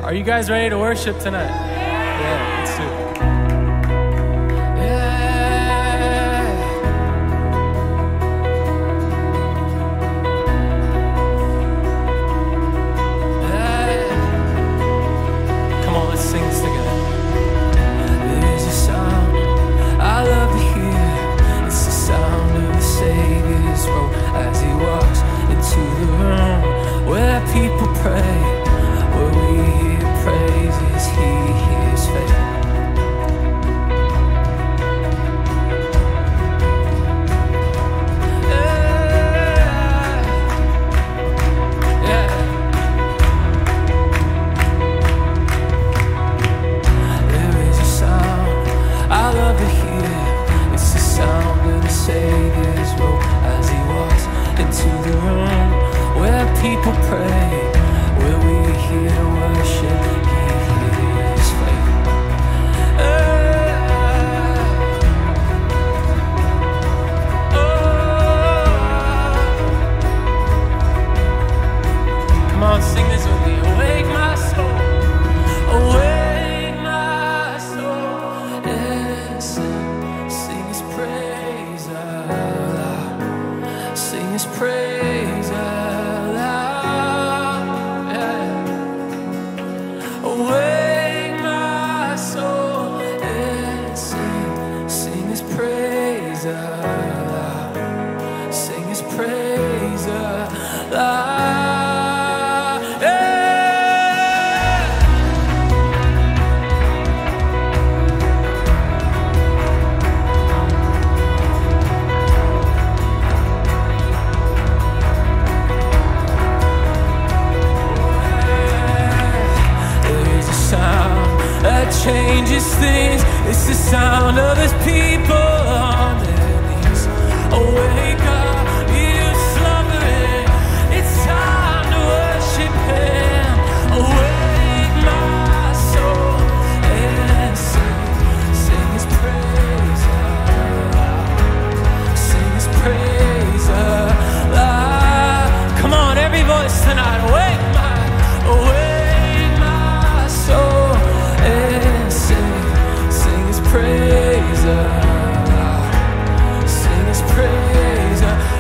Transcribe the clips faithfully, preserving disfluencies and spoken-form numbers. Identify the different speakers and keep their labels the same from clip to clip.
Speaker 1: Are you guys ready to worship tonight? Yeah, let's do it.
Speaker 2: People pray, where we hear praises, He hears faith. Yeah. Yeah. There is a sound I love to hear. It's the sound of the Savior's robe as He walks into the room where people pray, where we hear worship, He hears faith. Uh, oh. Come on, sing this with me. Awake my soul, awake my soul, and sing, sing His praise aloud, sing His praise aloud. Awake my soul and sing, sing His praise aloud, sing His praise aloud. Changes things. It's the sound of His people on their knees. Awake up, you slumbering. It's time to worship Him. Awake my soul and sing, sing His praise aloud, sing His praise aloud. Come on, every voice tonight. Awake my, awake my soul. Praise aloud, sing His praise aloud.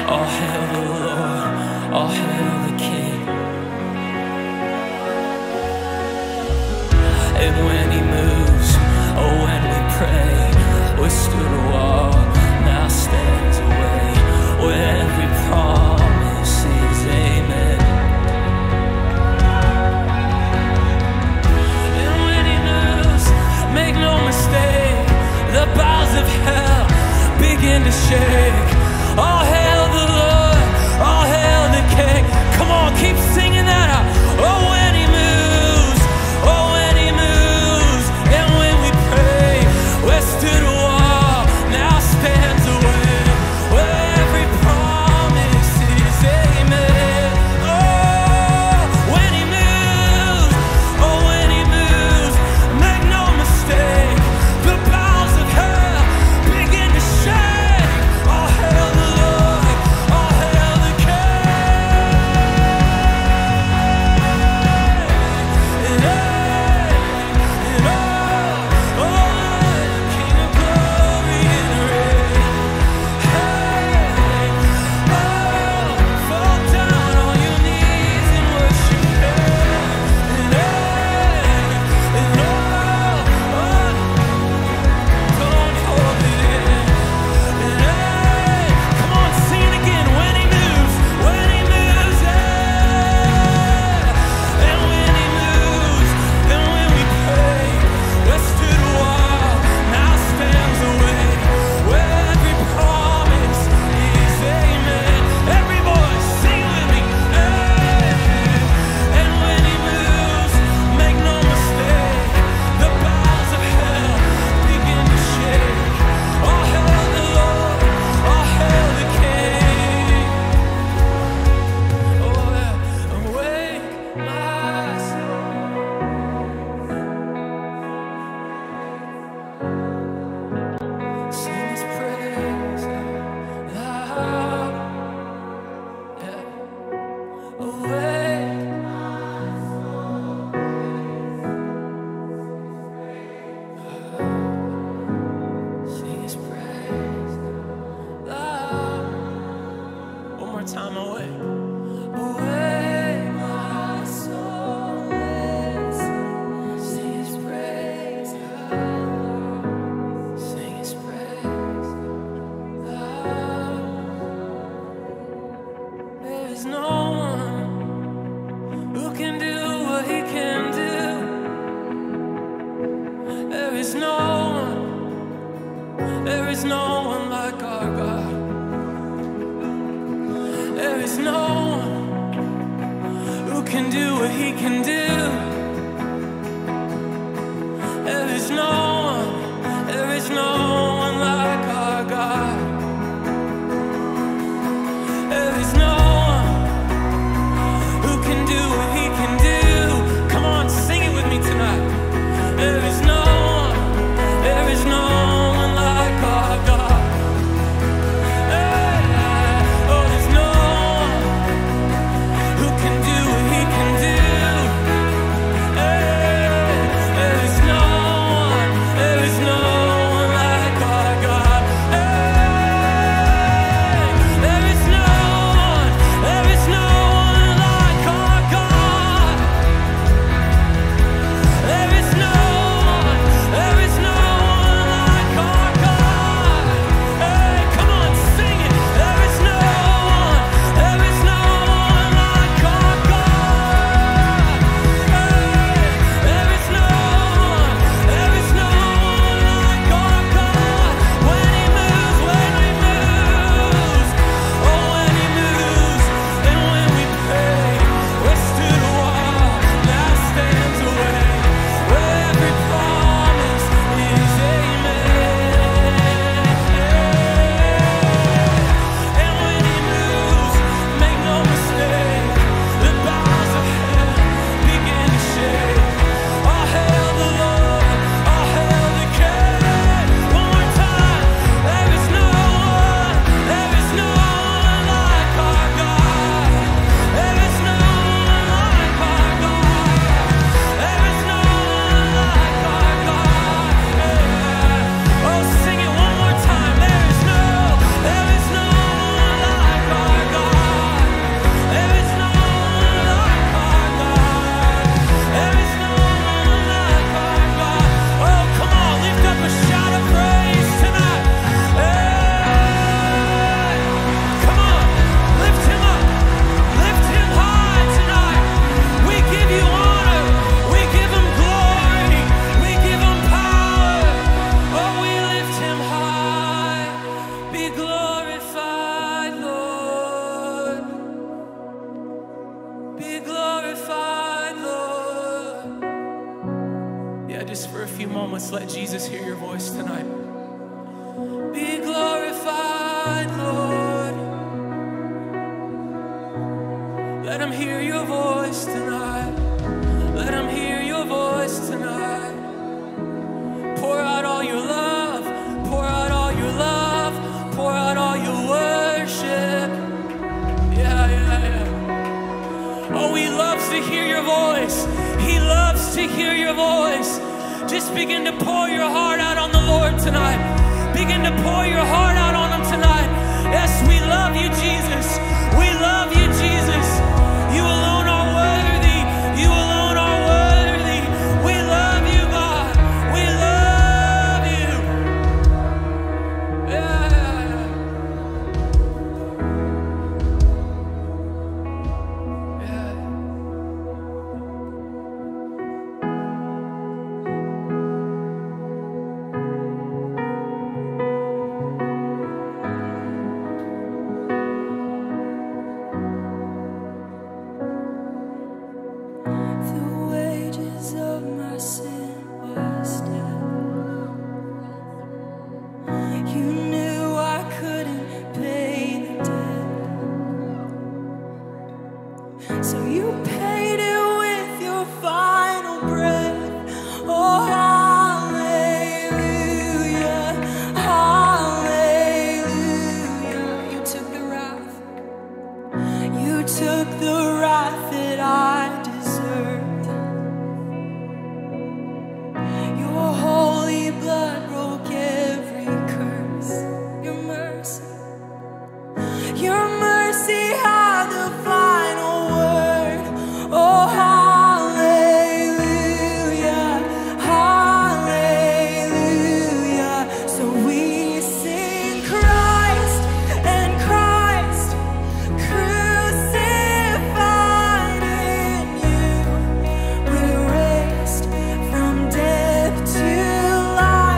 Speaker 2: All hail the Lord, all hail the King. And when he moves, oh when we pray, withstood a wall, now stands away, where every promise is amen. And when he moves, make no mistake, the bowels of hell begin to shake. All hail the Lord, all hail the King. Come on, keep singing that out. Oh, when he moves, oh, when he moves, and when we pray, where stood a wall, now stands a way, where every promise is amen. Oh, when he moves, oh, when he moves, make no mistake, the bowels of hell begin to shake. All hail the Lord, all hail the King. And hey, and oh, oh, King of glory and reign. Hey, oh, fall down on your knees and worship Him. And hey, and oh, oh, don't hold it in. And hey, come on, sing it again. When he moves, when he moves, yeah. And when he moves, and when we pray, where stood a wall, now stands a way, where every promise is amen. Every voice, sing with me. Hey. And when he moves, make no mistake, the bowels of hell begin to shake. All hail the Lord, all hail the King. Oh, yeah. Awake my soul. Sing His praise loud. Yeah. Awake Sing His praise loud. One more time, awake. Awake, my soul, listen. Sing His praise loud. Sing His praise loud. There is no one who can do what He can do. There is no one, there is no one like our God. There is no one who can do what He can do. There is no one, there is no one like our God. There is no one who can do what He can do. Come on, sing it with me tonight. There is no one, there is no one like our God. Hey, oh, there's no one who can do what He can do. let's let Jesus hear your voice tonight. Be glorified, Lord. Let him hear your voice tonight. Let him hear your voice tonight. Pour out all your love. Pour out all your love. Pour out all your worship. Yeah, yeah, yeah. Oh, he loves to hear your voice. He loves to hear your voice. Just begin to pour your heart out on the Lord tonight. Begin to pour your heart out on him tonight. Yes, we love you, Jesus. We love you, Jesus. You alone are worthy. You alone are worthy. We love you, God. We love you. Yeah. Yeah.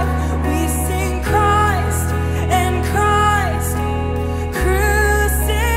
Speaker 3: Crucified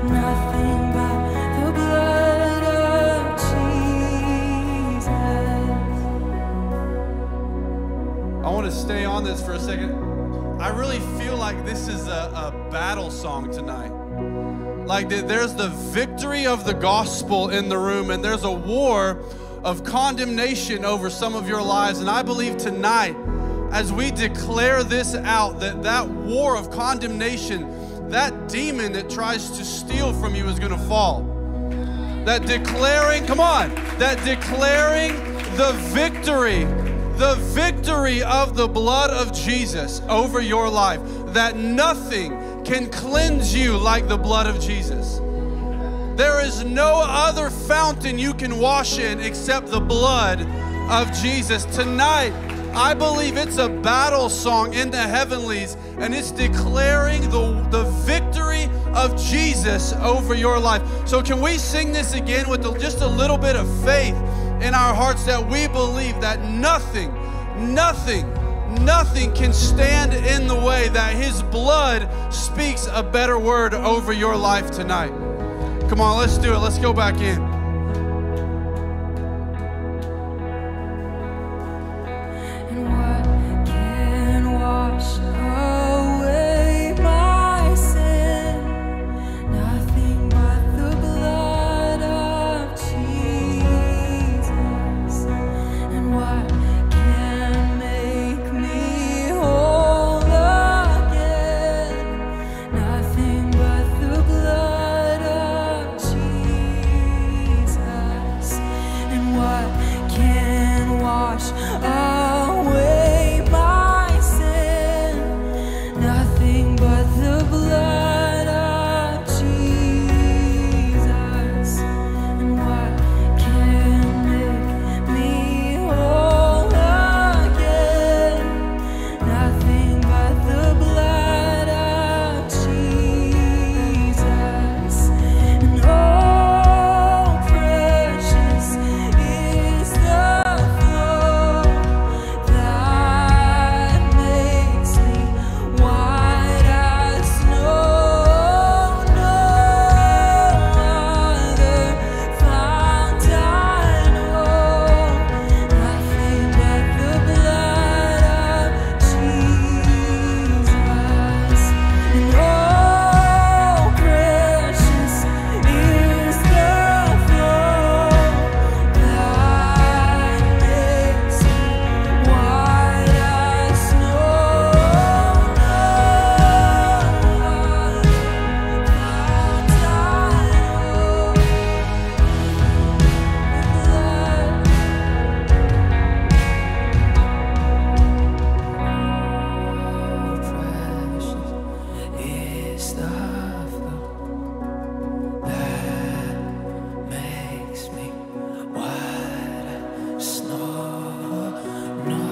Speaker 2: nothing but the blood of Jesus.
Speaker 3: I want to stay on this for a second. I really feel like this is a, a battle song tonight. Like there's the victory of the gospel in the room, and there's a war of condemnation over some of your lives. And I believe tonight, as we declare this out, that that war of condemnation, that demon that tries to steal from you is going to fall. That declaring, come on, that declaring the victory, the victory of the blood of Jesus over your life, that nothing can cleanse you like the blood of Jesus. There is no other fountain you can wash in except the blood of Jesus. Tonight, I believe it's a battle song in the heavenlies, and it's declaring the, the victory of Jesus over your life. So can we sing this again with just a little bit of faith in our hearts, that we believe that nothing, nothing, nothing can stand in the way, that His blood speaks a better word over your life tonight. Come on, let's do it. Let's go back in.
Speaker 2: And what can wash away my sin? Nothing but the blood of Jesus. And what can make me whole again? Nothing but the blood of Jesus. And what can wash away my sin? Nothing but the blood of Jesus. And what can make me whole again? Nothing but the blood of Jesus. And oh, precious is the flow that makes me white as snow. No other fount I know. Nothing but the blood of Jesus. And oh, precious is the flow that makes me white as snow. Is the flow that makes me white as snow. No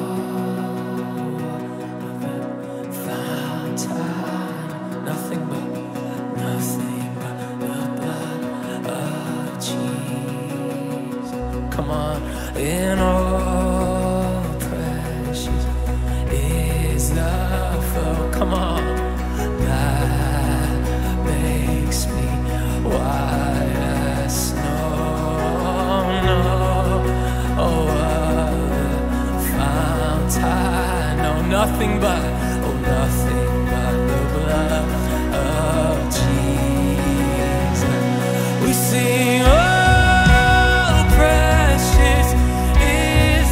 Speaker 2: other fountain, nothing but, nothing but the blood of Jesus. Come on, in all precious is the flow. Come on, that makes me white as snow. No, oh, other fount I know. Nothing but, oh, nothing but the blood of Jesus. We sing, oh, precious is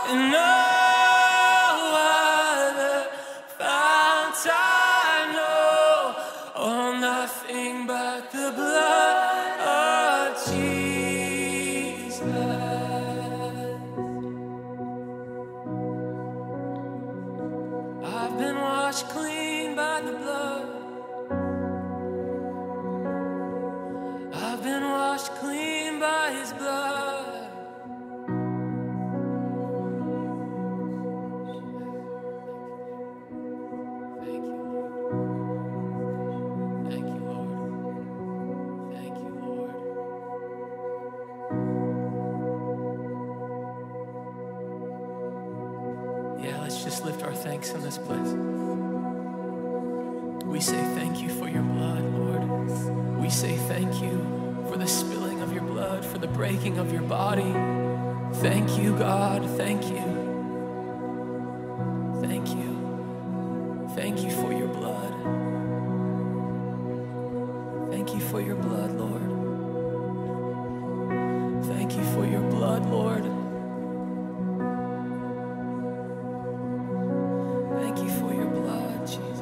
Speaker 2: and no other fount I know. Oh, nothing but the blood of Jesus. I've been washed clean by the blood. I've been washed clean by his blood. Thank you, Lord. Thank you, Lord. Thank you, Lord. Yeah, let's just lift our thanks in this place. We say thank you for your blood, Lord. We say thank you for the spilling of your blood, for the breaking of your body. Thank you, God. Thank you. Thank you. Thank you for your blood. Thank you for your blood, Lord. Thank you for your blood, Lord. Thank you for your blood, Jesus.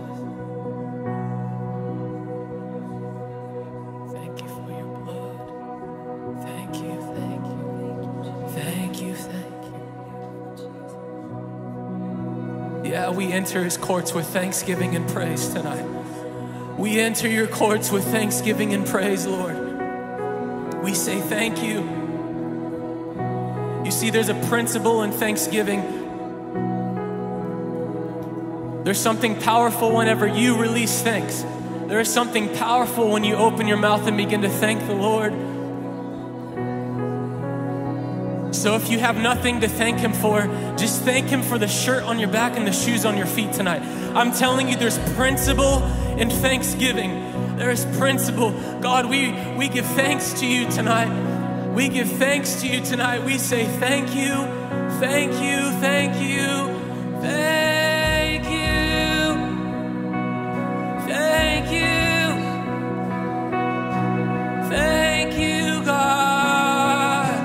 Speaker 2: Thank you for your blood. Thank you, thank you, thank you, thank you. Yeah, we enter his courts with thanksgiving and praise tonight. We enter your courts with thanksgiving and praise, Lord. We say thank you. You see, there's a principle in thanksgiving. There's something powerful whenever you release thanks. There is something powerful when you open your mouth and begin to thank the Lord. So if you have nothing to thank him for, just thank him for the shirt on your back and the shoes on your feet tonight. I'm telling you, there's principle in thanksgiving. There is principle. God, we, we give thanks to you tonight. We give thanks to you tonight. We say thank you, thank you, thank you, thank you, thank you, thank you, God.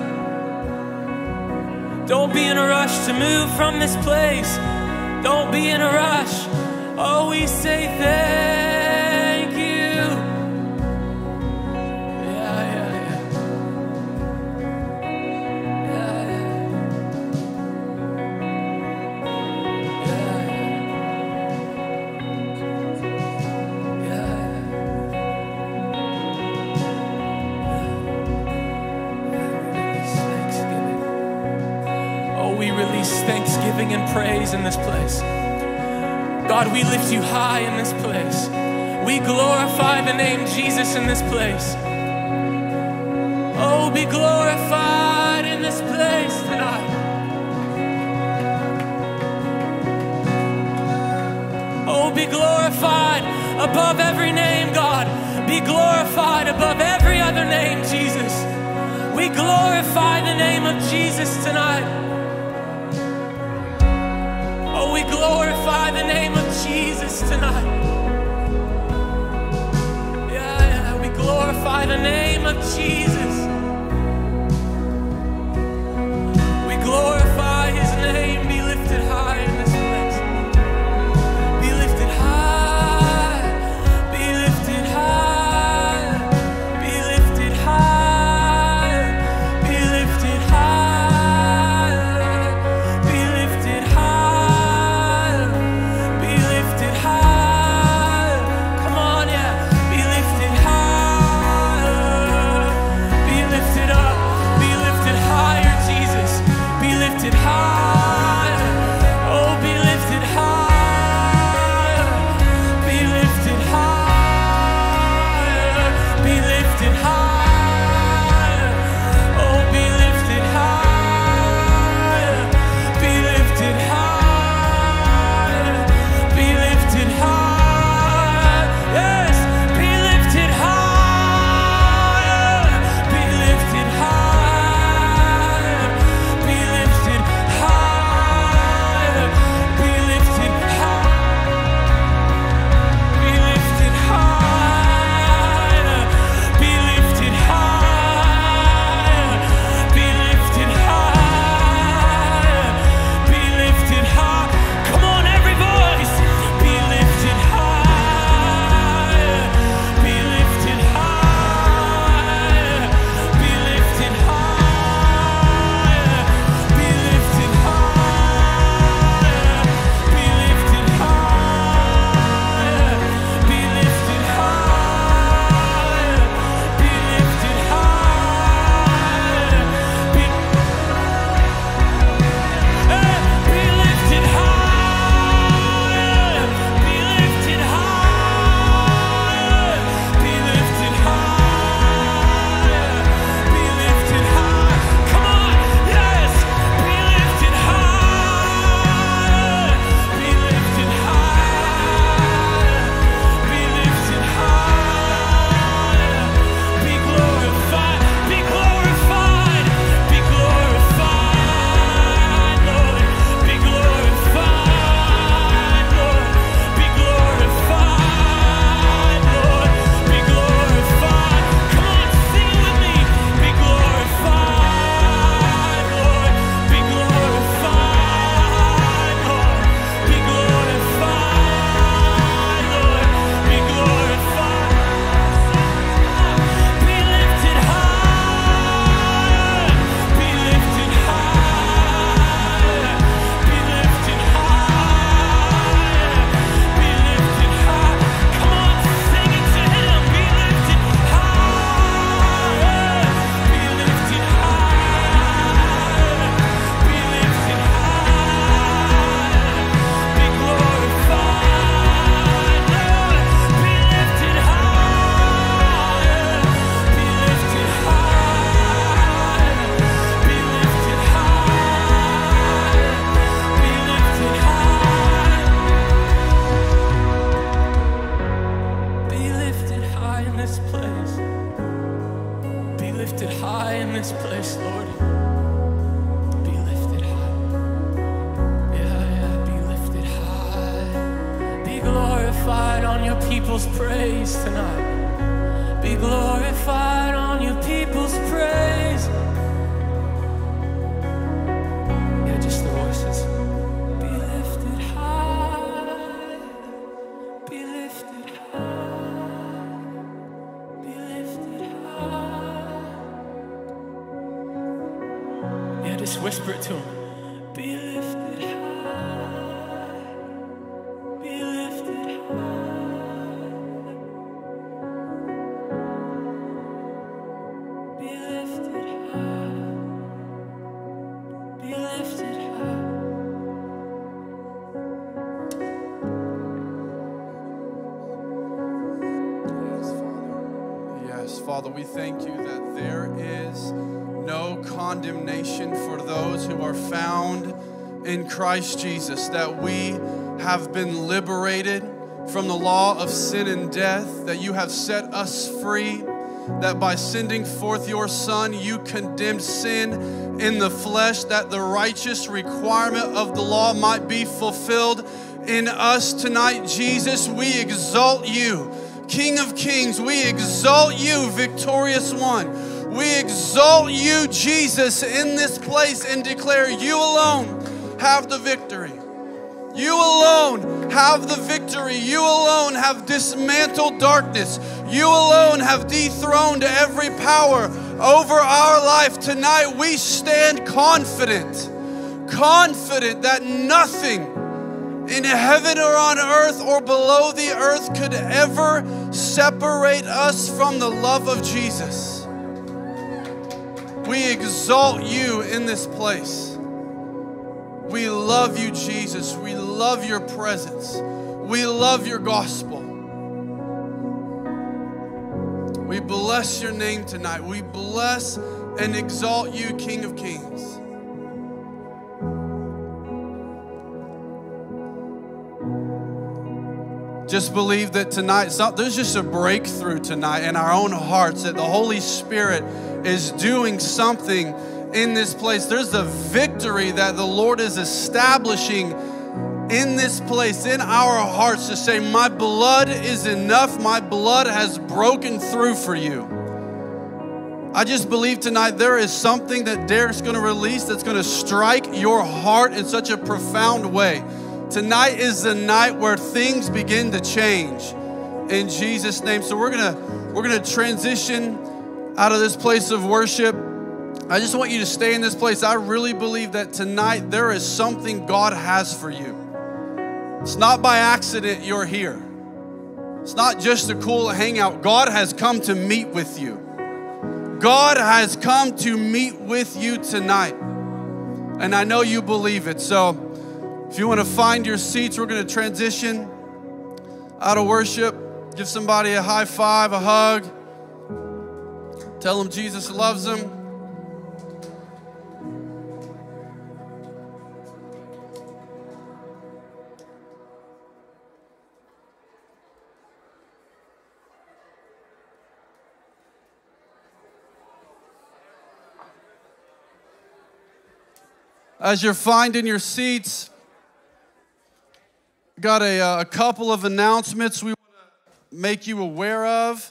Speaker 2: Don't be in a rush to move from this place. Don't be in a rush. Oh, we say thank you. Yeah, yeah, yeah. Yeah, yeah. Yeah, yeah. Yeah, yeah. Oh, we release thanksgiving and praise in this place. God, we lift you high in this place. We glorify the name Jesus in this place. Oh, be glorified in this place tonight. Oh, be glorified above every name, God. Be glorified above every other name, Jesus. We glorify the name of Jesus tonight. Oh, we glorify the name of Jesus tonight. Yeah, yeah, we glorify the name of Jesus. We glorify his name. Be lifted high in this place. Be lifted high. Be lifted high. Be lifted high. Be lifted high. Be lifted high. Be lifted high. Come on, yeah. Be lifted high. people's praise tonight. Be glorified on your people's praise. Yeah, just the voices. Be lifted high. Be lifted high. Be lifted high. Yeah, just whisper it to him. Be lifted high. Be lifted high. Be lifted high. Be lifted high.
Speaker 3: Yes, Father. Yes, Father, we thank you that there is no condemnation for those who are found in Christ Jesus, that we have been liberated from the law of sin and death, that you have set us free, that by sending forth your Son, you condemned sin in the flesh, that the righteous requirement of the law might be fulfilled in us tonight. Jesus, we exalt you, King of Kings. We exalt you, Victorious One. We exalt you, Jesus, in this place and declare you alone have the victory. You alone have the victory. You alone have dismantled darkness. You alone have dethroned every power over our life. Tonight we stand confident, confident that nothing in heaven or on earth or below the earth could ever separate us from the love of Jesus. We exalt you in this place. We love you, Jesus. We love your presence. We love your gospel. We bless your name tonight. We bless and exalt you, King of Kings. Just believe that tonight, there's just a breakthrough tonight in our own hearts, that the Holy Spirit is doing something in this place. There's a victory that the Lord is establishing in this place, in our hearts, to say, my blood is enough. My blood has broken through for you. I just believe tonight there is something that Derek's going to release that's going to strike your heart in such a profound way. Tonight is the night where things begin to change in Jesus' name. So we're gonna we're gonna transition out of this place of worship. I just want you to stay in this place. I really believe that tonight there is something God has for you. It's not by accident you're here. It's not just a cool hangout. God has come to meet with you. God has come to meet with you tonight. And I know you believe it. So if you want to find your seats, we're going to transition out of worship. Give somebody a high five, a hug. Tell them Jesus loves them. As you're finding your seats, got a, a couple of announcements we want to make you aware of.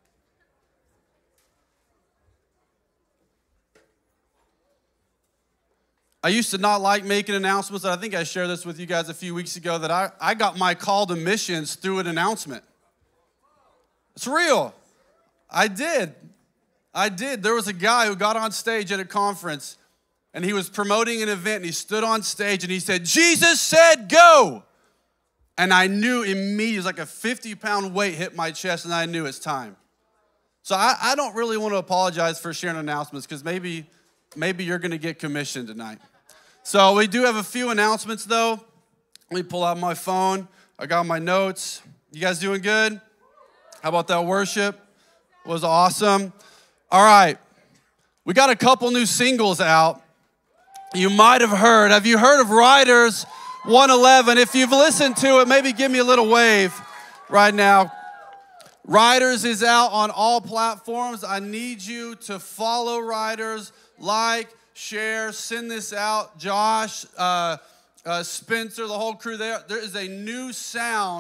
Speaker 3: I used to not like making announcements. I think I shared this with you guys a few weeks ago, that I, I got my call to missions through an announcement. It's real. I did. I did. There was a guy who got on stage at a conference, and he was promoting an event, and he stood on stage, and he said, Jesus said go. And I knew immediately, it was like a fifty pound weight hit my chest, and I knew it's time. So I, I don't really want to apologize for sharing announcements, because maybe, maybe you're going to get commissioned tonight. So we do have a few announcements, though. Let me pull out my phone. I got my notes. You guys doing good? How about that worship? It was awesome. All right. We got a couple new singles out. You might have heard. Have you heard of Riders one eleven? If you've listened to it, maybe give me a little wave right now. Riders is out on all platforms. I need you to follow Riders, like, share, send this out. Josh, uh, uh, Spencer, the whole crew there. There is a new sound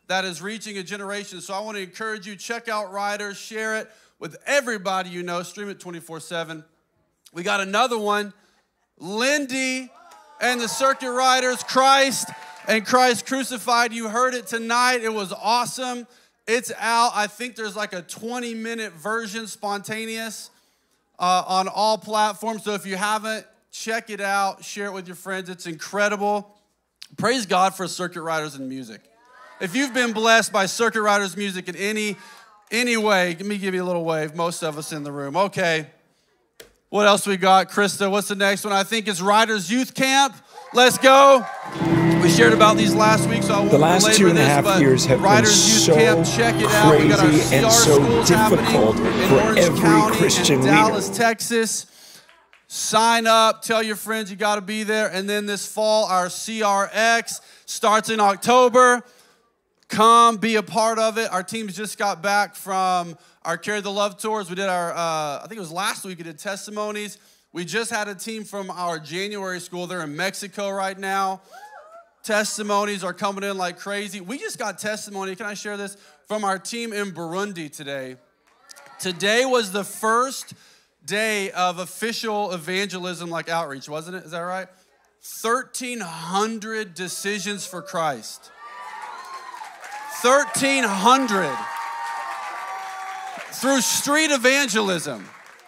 Speaker 3: that is reaching a generation. So I want to encourage you, check out Riders, share it with everybody you know, stream it twenty-four seven. We got another one, Lindy and the Circuit Riders, Christ and Christ Crucified. You heard it tonight. It was awesome. It's out. I think there's like a twenty minute version, spontaneous, uh, on all platforms. So if you haven't, check it out. Share it with your friends. It's incredible. Praise God for Circuit Riders and music. If you've been blessed by Circuit Riders music in any, any way, let me give you a little wave. Most of us in the room. Okay. What else we got? Krista, what's the next one? I think it's Riders Youth Camp. Let's go. We shared about these last week, so I won't
Speaker 4: the last two and a half
Speaker 3: this,
Speaker 4: years have
Speaker 3: Riders
Speaker 4: been
Speaker 3: Youth
Speaker 4: so
Speaker 3: Camp, check it out.
Speaker 4: crazy
Speaker 3: We got our C R
Speaker 4: and so
Speaker 3: schools
Speaker 4: difficult
Speaker 3: in
Speaker 4: for
Speaker 3: Orange
Speaker 4: every
Speaker 3: County
Speaker 4: Christian
Speaker 3: and
Speaker 4: leader.
Speaker 3: Dallas, Texas. Sign up. Tell your friends you got to be there. And then this fall, our C R X starts in October. Come be a part of it. Our teams just got back from our Carry the Love tours. We did our, uh, I think it was last week, we did testimonies. We just had a team from our January school. They're in Mexico right now. Testimonies are coming in like crazy. We just got testimony, can I share this? From our team in Burundi today. Today was the first day of official evangelism, like outreach, wasn't it? Is that right? thirteen hundred decisions for Christ. thirteen hundred through street evangelism.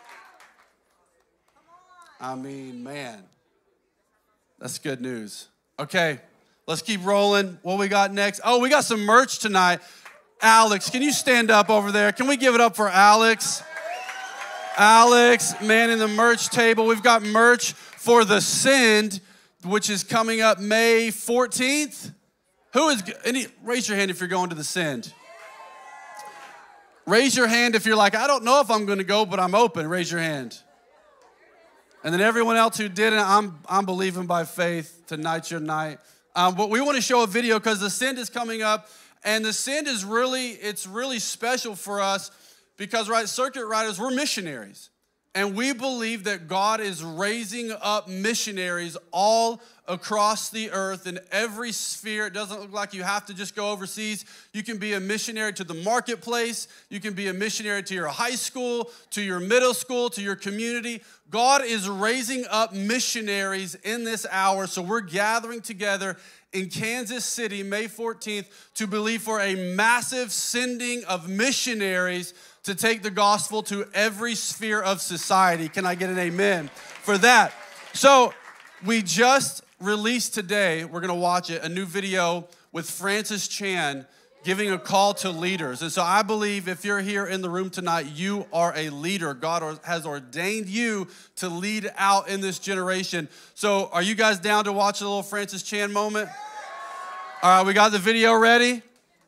Speaker 3: I mean, man, that's good news. Okay, let's keep rolling. What we got next? Oh, we got some merch tonight. Alex, can you stand up over there? Can we give it up for Alex? Alex, man in the merch table. We've got merch for the Send, which is coming up May fourteenth. Who is, any, raise your hand if you're going to the Send. Raise your hand if you're like, I don't know if I'm going to go, but I'm open. Raise your hand. And then everyone else who didn't, I'm, I'm believing by faith. Tonight's your night. Um, but we want to show a video because the Send is coming up. And the Send is really, it's really special for us because, right, Circuit Riders, we're missionaries. And we believe that God is raising up missionaries all across the earth in every sphere. It doesn't look like you have to just go overseas. You can be a missionary to the marketplace. You can be a missionary to your high school, to your middle school, to your community. God is raising up missionaries in this hour. So we're gathering together in Kansas City, May fourteenth, to believe for a massive sending of missionaries to take the gospel to every sphere of society. Can I get an amen for that? So we just released today, we're gonna watch it, a new video with Francis Chan giving a call to leaders. And so I believe if you're here in the room tonight, you are a leader. God has ordained you to lead out in this generation. So are you guys down to watch a little Francis Chan moment? All right, we got the video ready?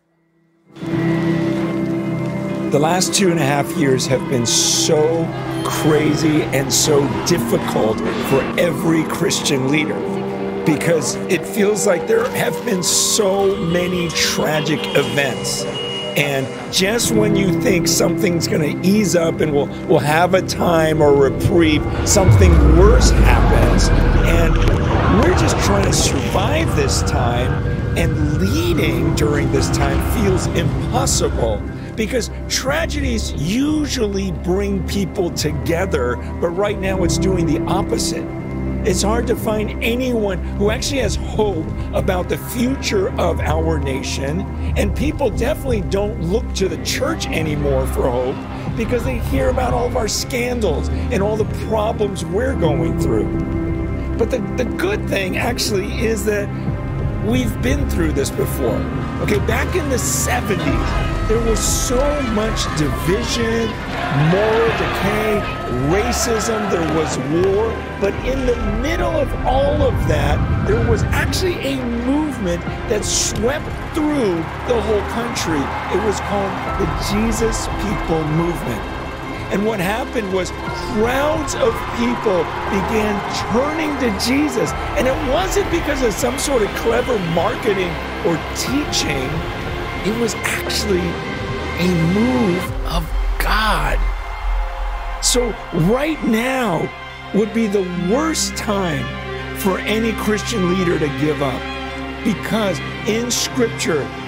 Speaker 4: The last two and a half years have been so crazy and so difficult for every Christian leader because it feels like there have been so many tragic events. And just when you think something's going to ease up and we'll, we'll have a time or reprieve, something worse happens. And we're just trying to survive this time, and leading during this time feels impossible. Because tragedies usually bring people together, but right now it's doing the opposite. It's hard to find anyone who actually has hope about the future of our nation, and people definitely don't look to the church anymore for hope because they hear about all of our scandals and all the problems we're going through. But the, the good thing actually is that we've been through this before. Okay, back in the seventies, there was so much division, moral decay, racism, there was war, but in the middle of all of that, there was actually a movement that swept through the whole country. It was called the Jesus People Movement. And what happened was crowds of people began turning to Jesus. And it wasn't because of some sort of clever marketing or teaching. It was actually a move of God. So right now would be the worst time for any Christian leader to give up. Because in Scripture,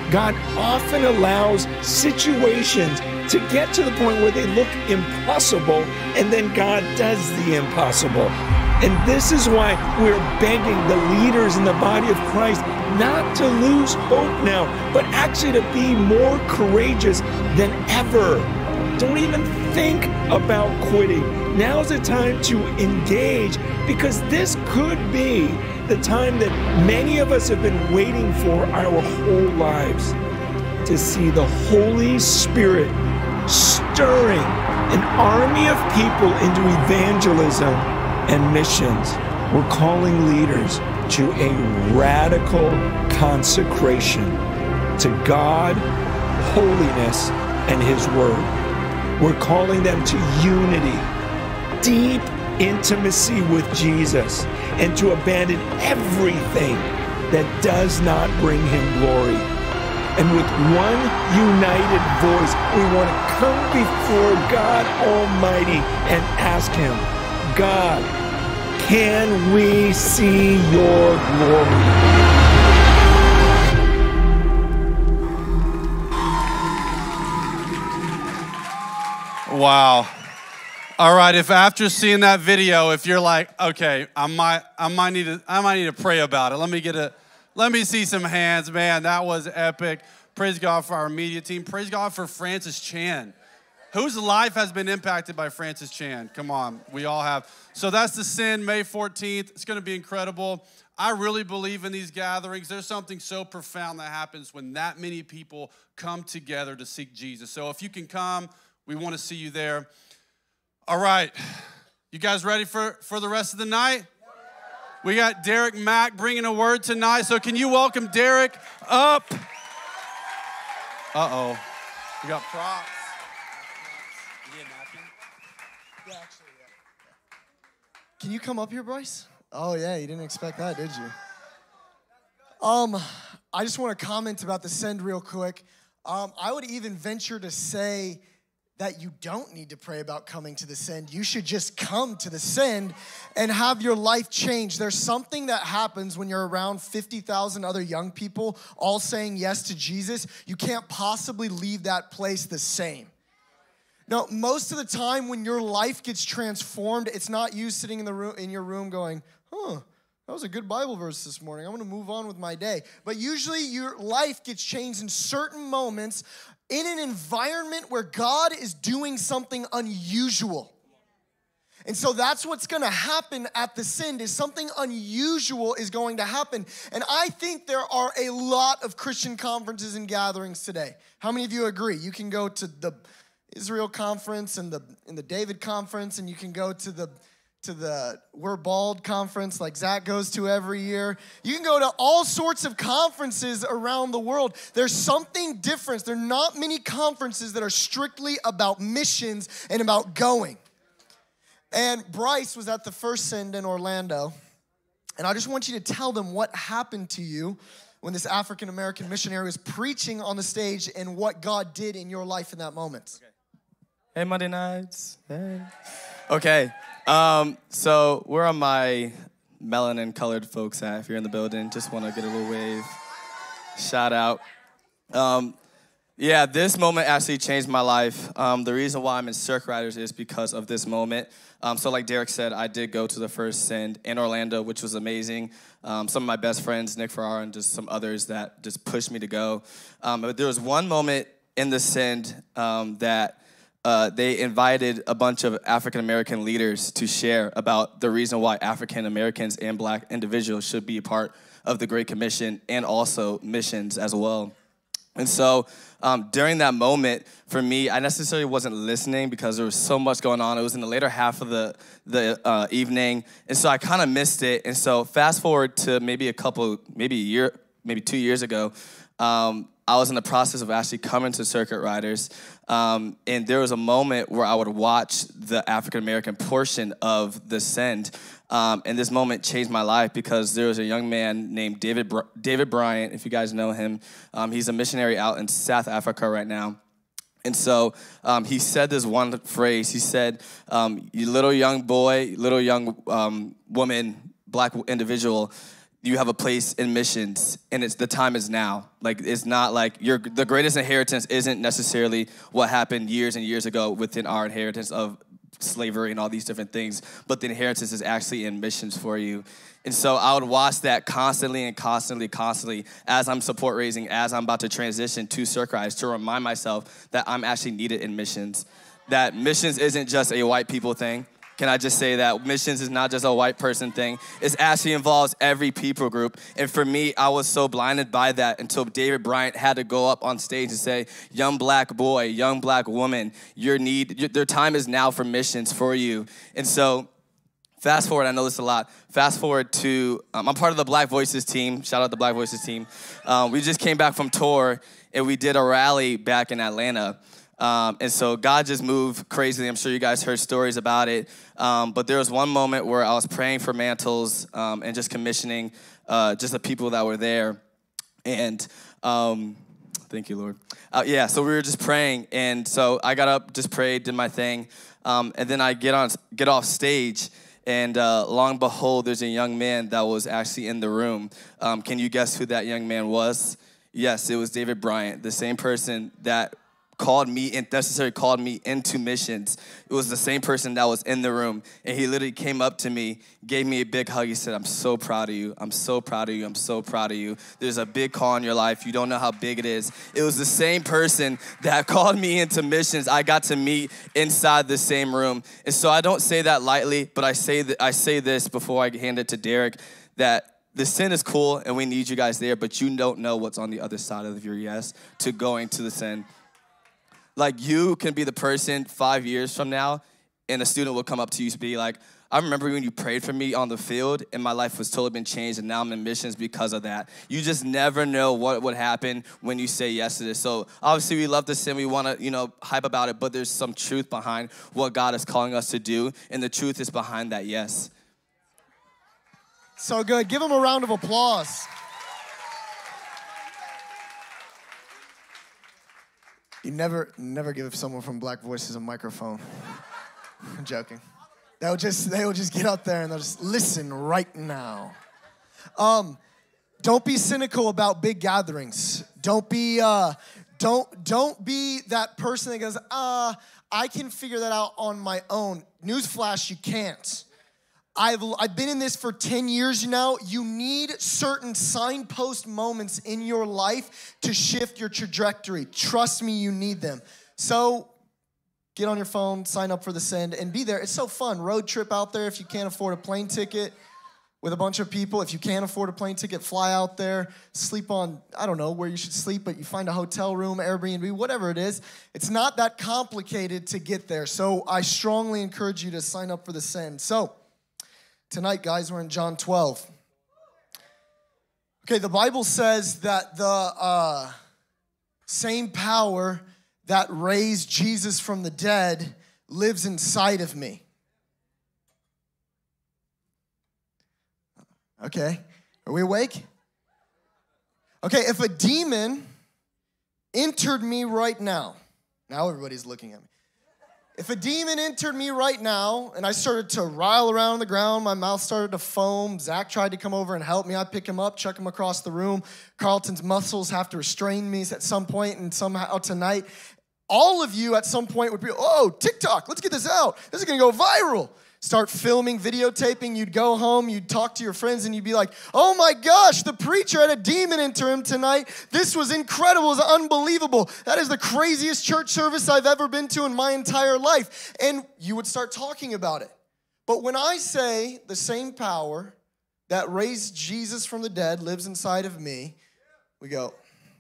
Speaker 4: God often allows situations to get to the point where they look impossible, and then God does the impossible. And this is why we're begging the leaders in the body of Christ not to lose hope now, but actually to be more courageous than ever. Don't even think about quitting. Now's the time to engage, because this could be the time that many of us have been waiting for our whole lives, to see the Holy Spirit stirring an army of people into evangelism and missions. We're calling leaders to a radical consecration to God, holiness, and His Word. We're calling them to unity, deep intimacy with Jesus, and to abandon everything that does not bring Him glory. And with one united voice, we want to come before God Almighty and ask Him, God, can we see your glory?
Speaker 3: Wow. All right, if after seeing that video, if you're like, okay, I might I might need to I might need to pray about it. Let me get a let me see some hands, man. That was epic. Praise God for our media team. Praise God for Francis Chan, whose life has been impacted by Francis Chan. Come on, we all have. So that's the Sin, May fourteenth. It's going to be incredible. I really believe in these gatherings. There's something so profound that happens when that many people come together to seek Jesus. So if you can come, we want to see you there. All right, you guys ready for, for the rest of the night? We got Derek Mack bringing a word tonight. So can you welcome Derek up? Uh-oh. We got props. You need a napkin?
Speaker 5: Yeah, actually, yeah. Can you come up here, Bryce? Oh, yeah, you didn't expect that, did you? Um, I just want to comment about the Send real quick. Um, I would even venture to say that you don't need to pray about coming to the Send. You should just come to the Send and have your life change. There's something that happens when you're around fifty thousand other young people all saying yes to Jesus. You can't possibly leave that place the same. Now, most of the time when your life gets transformed, it's not you sitting in the room in your room going, huh, that was a good Bible verse this morning. I'm going to move on with my day. But usually your life gets changed in certain moments in an environment where God is doing something unusual. And so that's what's going to happen at the Send, is something unusual is going to happen. And I think there are a lot of Christian conferences and gatherings today. How many of you agree? You can go to the Israel conference and the and the David conference, and you can go to the to the We're Bald conference like Zach goes to every year. You can go to all sorts of conferences around the world. There's something different. There are not many conferences that are strictly about missions and about going. And Bryce was at the first Send in Orlando, and I just want you to tell them what happened to you when this African-American missionary was preaching on the stage and what God did in your life in that moment.
Speaker 6: Okay. Hey, Monday nights. Hey. Okay. Um, so where are my melanin-colored folks at? If you're in the building, just want to get a little wave. Shout out. Um, yeah, this moment actually changed my life. Um, the reason why I'm in Cirque Riders is because of this moment. Um, so like Derek said, I did go to the first Send in Orlando, which was amazing. Um, some of my best friends, Nick Farrar, and just some others that just pushed me to go. Um, but there was one moment in the Send um, that Uh, they invited a bunch of African-American leaders to share about the reason why African-Americans and black individuals should be a part of the Great Commission and also missions as well. And so um, during that moment, for me, I necessarily wasn't listening because there was so much going on. It was in the later half of the, the uh, evening, and so I kind of missed it. And so fast forward to maybe a couple, maybe a year, maybe two years ago, um, I was in the process of actually coming to Circuit Riders, um, and there was a moment where I would watch the African-American portion of the Send, um, and this moment changed my life because there was a young man named David Br- David Bryant, if you guys know him. Um, he's a missionary out in South Africa right now. And so um, he said this one phrase. He said, um, you little young boy, little young um, woman, black individual, you have a place in missions, and it's the time is now. Like, it's not like your the greatest inheritance isn't necessarily what happened years and years ago within our inheritance of slavery and all these different things, but the inheritance is actually in missions for you. And so I would watch that constantly and constantly, constantly as I'm support raising, as I'm about to transition to Surprise, to remind myself that I'm actually needed in missions. That missions isn't just a white people thing. Can I just say that missions is not just a white person thing? It actually involves every people group. And for me, I was so blinded by that until David Bryant had to go up on stage and say, young black boy, young black woman, your need, your, their time is now for missions for you. And so fast forward, I know this a lot. Fast forward to, um, I'm part of the Black Voices team. Shout out the Black Voices team. Um, we just came back from tour, and we did a rally back in Atlanta. Um, and so God just moved crazily. I'm sure you guys heard stories about it. Um, but there was one moment where I was praying for mantles um, and just commissioning uh, just the people that were there. And um, thank you, Lord. Uh, yeah, so we were just praying. And so I got up, just prayed, did my thing. Um, and then I get on, get off stage. And uh, lo and behold, there's a young man that was actually in the room. Um, can you guess who that young man was? Yes, it was David Bryant, the same person that called me and necessarily called me into missions. It was the same person that was in the room. And he literally came up to me, gave me a big hug. He said, I'm so proud of you. I'm so proud of you. I'm so proud of you. There's a big call in your life. You don't know how big it is. It was the same person that called me into missions. I got to meet inside the same room. And so I don't say that lightly, but I say that I say this before I hand it to Derek, that the sin is cool and we need you guys there, but you don't know what's on the other side of your yes to going to the sin. Like, you can be the person five years from now, and a student will come up to you and be like, I remember when you prayed for me on the field, and my life was totally been changed, and now I'm in missions because of that. You just never know what would happen when you say yes to this. So, obviously, we love the sin. We want to, you know, hype about it, but there's some truth behind what God is calling us to do, and the truth is behind that yes.
Speaker 5: So good. Give him a round of applause. You never, never give someone from Black Voices a microphone. I'm joking. They'll just, they'll just get up there and they'll just listen right now. Um, don't be cynical about big gatherings. Don't be, uh, don't, don't be that person that goes, uh, I can figure that out on my own. Newsflash, you can't. I've, I've been in this for ten years now. You need certain signpost moments in your life to shift your trajectory. Trust me, you need them. So get on your phone, sign up for the Send, and be there. It's so fun. Road trip out there if you can't afford a plane ticket with a bunch of people. If you can't afford a plane ticket, fly out there. Sleep on, I don't know where you should sleep, but you find a hotel room, Airbnb, whatever it is. It's not that complicated to get there. So I strongly encourage you to sign up for the Send. So tonight, guys, we're in John twelve. Okay, the Bible says that the uh, same power that raised Jesus from the dead lives inside of me. Okay, are we awake? Okay, if a demon entered me right now, now everybody's looking at me. If a demon entered me right now and I started to rile around on the ground, my mouth started to foam, Zach tried to come over and help me. I pick him up, chuck him across the room. Carlton's muscles have to restrain me at some point, and somehow tonight, all of you at some point would be, oh, TikTok, let's get this out. This is gonna go viral. Start filming, videotaping. You'd go home, you'd talk to your friends, and you'd be like, oh my gosh, the preacher had a demon enter him tonight. This was incredible, it was unbelievable. That is the craziest church service I've ever been to in my entire life. And you would start talking about it. But when I say the same power that raised Jesus from the dead lives inside of me, we go,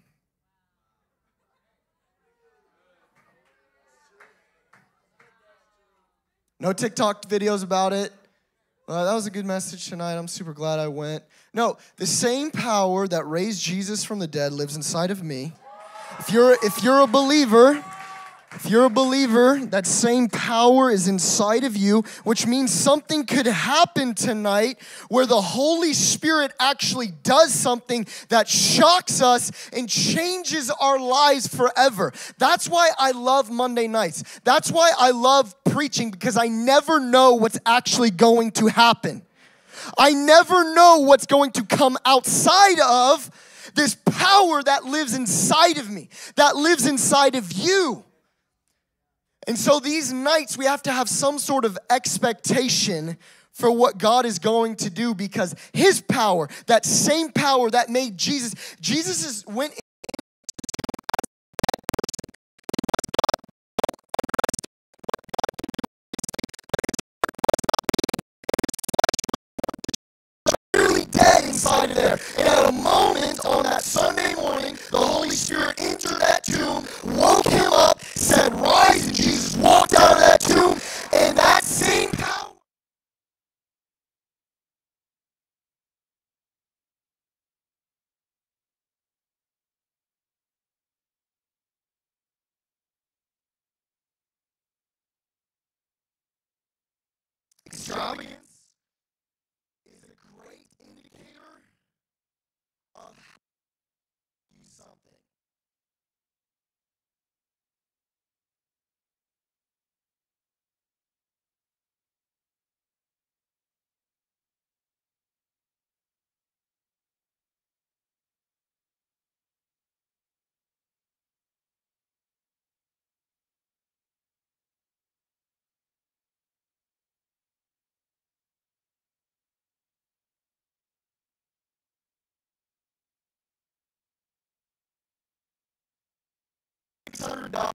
Speaker 5: no TikTok videos about it. Uh, that was a good message tonight. I'm super glad I went. No, the same power that raised Jesus from the dead lives inside of me. If you're, if you're a believer, if you're a believer, that same power is inside of you, which means something could happen tonight where the Holy Spirit actually does something that shocks us and changes our lives forever. That's why I love Monday nights. That's why I love preaching, because I never know what's actually going to happen. I never know what's going to come outside of this power that lives inside of me, that lives inside of you. And so these nights, we have to have some sort of expectation for what God is going to do, because his power, that same power that made Jesus, Jesus is, went really dead inside of there. And at a moment on that Sunday morning, the Holy Spirit entered that tomb, woke him up, said, rise, and Jesus walked out of that tomb, and that same power. Extravagance is a great indicator of how you do something. six hundred dollars.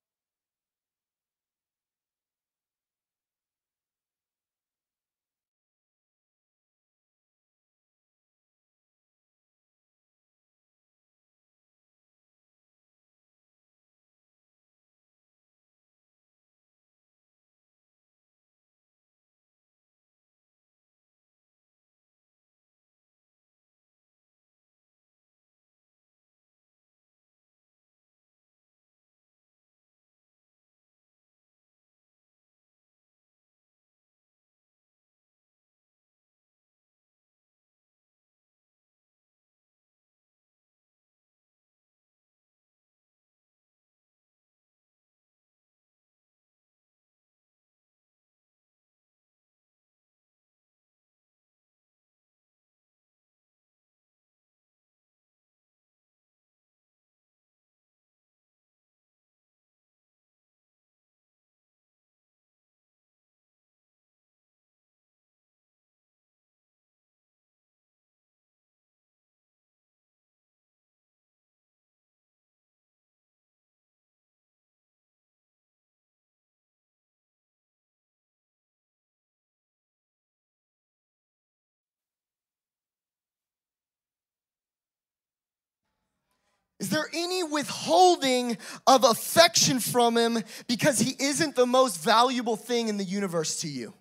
Speaker 5: Is there any withholding of affection from him because he isn't the most valuable thing in the universe to you?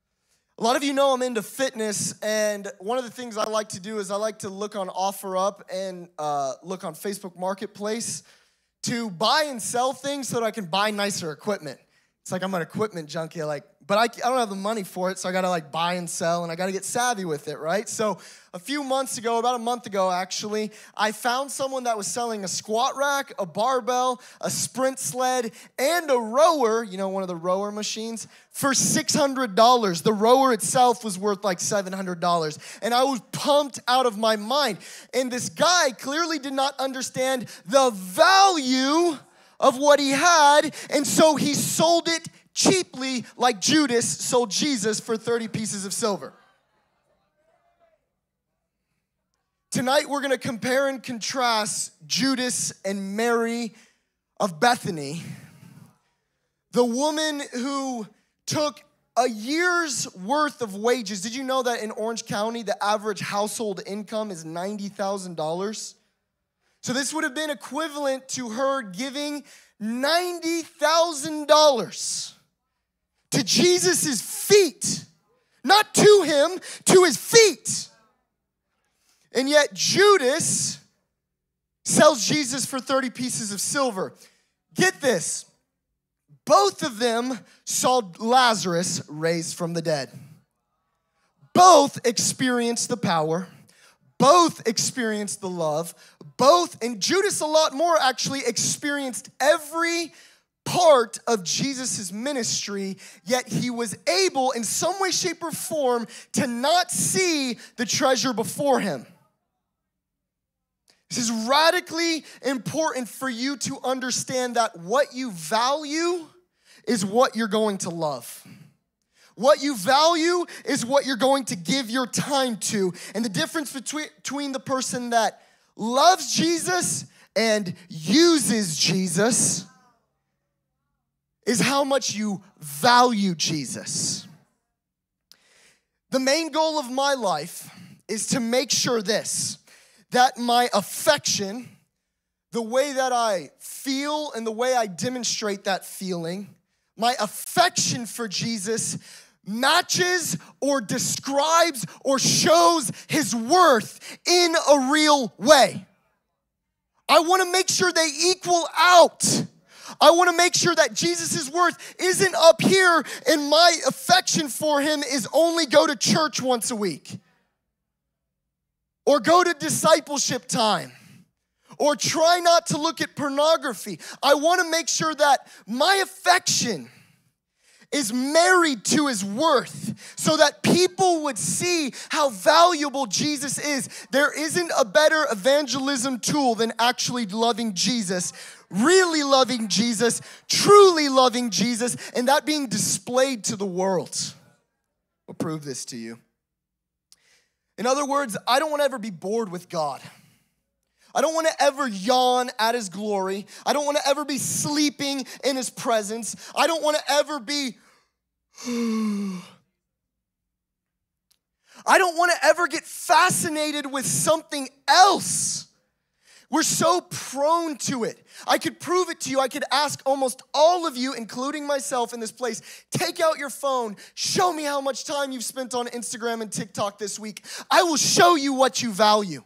Speaker 5: A lot of you know I'm into fitness, and one of the things I like to do is I like to look on OfferUp and uh, look on Facebook Marketplace to buy and sell things so that I can buy nicer equipment. It's like I'm an equipment junkie, like, but I, I don't have the money for it, so I gotta like buy and sell, and I gotta get savvy with it, right? So a few months ago, about a month ago actually, I found someone that was selling a squat rack, a barbell, a sprint sled, and a rower, you know, one of the rower machines, for six hundred dollars. The rower itself was worth like seven hundred dollars, and I was pumped out of my mind. And this guy clearly did not understand the value of what he had, and so he sold it cheaply, like Judas sold Jesus for thirty pieces of silver. Tonight we're going to compare and contrast Judas and Mary of Bethany, the woman who took a year's worth of wages. Did you know that in Orange County the average household income is ninety thousand dollars? So this would have been equivalent to her giving ninety thousand dollars to Jesus' feet. Not to him, to his feet. And yet Judas sells Jesus for thirty pieces of silver. Get this. Both of them saw Lazarus raised from the dead. Both experienced the power. Both experienced the love. Both, and Judas a lot more actually, experienced every part of Jesus' ministry, yet he was able in some way, shape, or form to not see the treasure before him. This is radically important for you to understand that what you value is what you're going to love. What you value is what you're going to give your time to. And the difference between, between the person that loves Jesus and uses Jesus is how much you value Jesus. The main goal of my life is to make sure this, that my affection, the way that I feel and the way I demonstrate that feeling, my affection for Jesus matches or describes or shows his worth in a real way. I want to make sure they equal out. I want to make sure that Jesus' worth isn't up here and my affection for him is only go to church once a week or go to discipleship time or try not to look at pornography. I want to make sure that my affection is married to his worth so that people would see how valuable Jesus is. There isn't a better evangelism tool than actually loving Jesus, really loving Jesus, truly loving Jesus, and that being displayed to the world. I'll prove this to you. In other words, I don't want to ever be bored with God. I don't want to ever yawn at his glory. I don't want to ever be sleeping in his presence. I don't want to ever be, I don't want to ever get fascinated with something else. We're so prone to it. I could prove it to you. I could ask almost all of you, including myself in this place, take out your phone, show me how much time you've spent on Instagram and TikTok this week. I will show you what you value.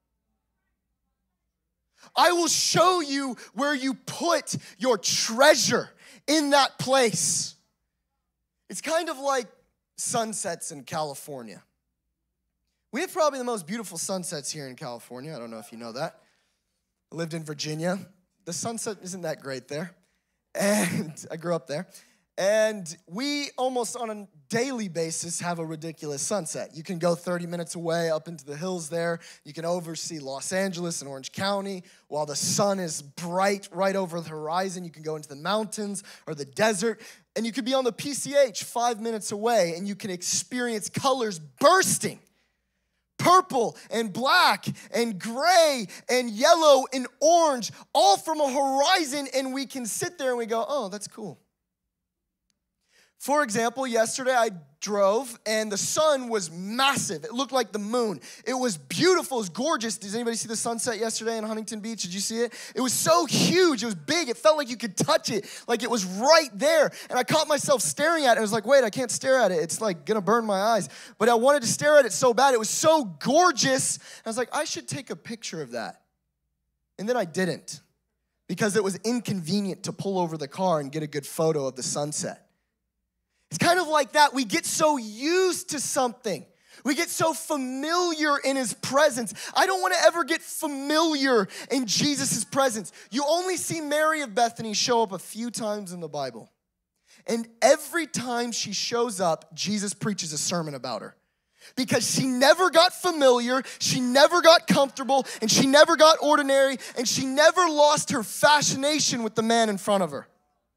Speaker 5: I will show you where you put your treasure in that place. It's kind of like sunsets in California. We have probably the most beautiful sunsets here in California. I don't know if you know that. I lived in Virginia. The sunset isn't that great there. And I grew up there. And we almost on a daily basis have a ridiculous sunset. You can go thirty minutes away up into the hills there. You can oversee Los Angeles and Orange County while the sun is bright right over the horizon. You can go into the mountains or the desert. And you could be on the P C H five minutes away and you can experience colors bursting. Purple and black and gray and yellow and orange, all from a horizon, and we can sit there and we go, oh, that's cool. For example, yesterday I drove and the sun was massive. It looked like the moon. It was beautiful. It was gorgeous. Did anybody see the sunset yesterday in Huntington Beach? Did you see it? It was so huge. It was big. It felt like you could touch it, like it was right there. And I caught myself staring at it. I was like, wait, I can't stare at it. It's like gonna burn my eyes. But I wanted to stare at it so bad. It was so gorgeous. I was like, I should take a picture of that. And then I didn't because it was inconvenient to pull over the car and get a good photo of the sunset. It's kind of like that. We get so used to something. We get so familiar in his presence. I don't want to ever get familiar in Jesus' presence. You only see Mary of Bethany show up a few times in the Bible. And every time she shows up, Jesus preaches a sermon about her. Because she never got familiar, she never got comfortable, and she never got ordinary, and she never lost her fascination with the man in front of her.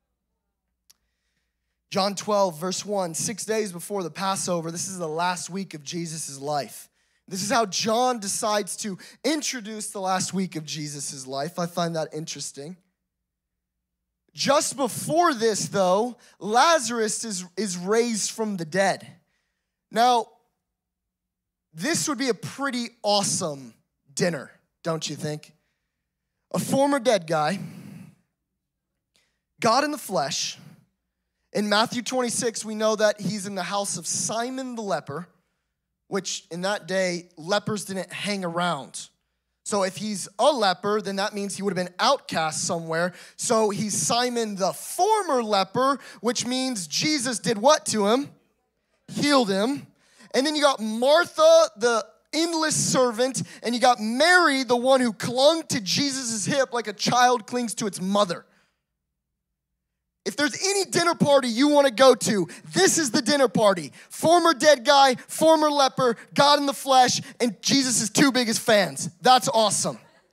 Speaker 5: John twelve, verse one, six days before the Passover, this is the last week of Jesus' life. This is how John decides to introduce the last week of Jesus' life. I find that interesting. Just before this, though, Lazarus is, is raised from the dead. Now, this would be a pretty awesome dinner, don't you think? A former dead guy, God in the flesh. In Matthew twenty-six, we know that he's in the house of Simon the leper, which in that day, lepers didn't hang around. So if he's a leper, then that means he would have been outcast somewhere. So he's Simon the former leper, which means Jesus did what to him? Healed him. And then you got Martha, the endless servant, and you got Mary, the one who clung to Jesus' hip like a child clings to its mother. If there's any dinner party you want to go to, this is the dinner party. Former dead guy, former leper, God in the flesh, and Jesus' two biggest fans. That's awesome.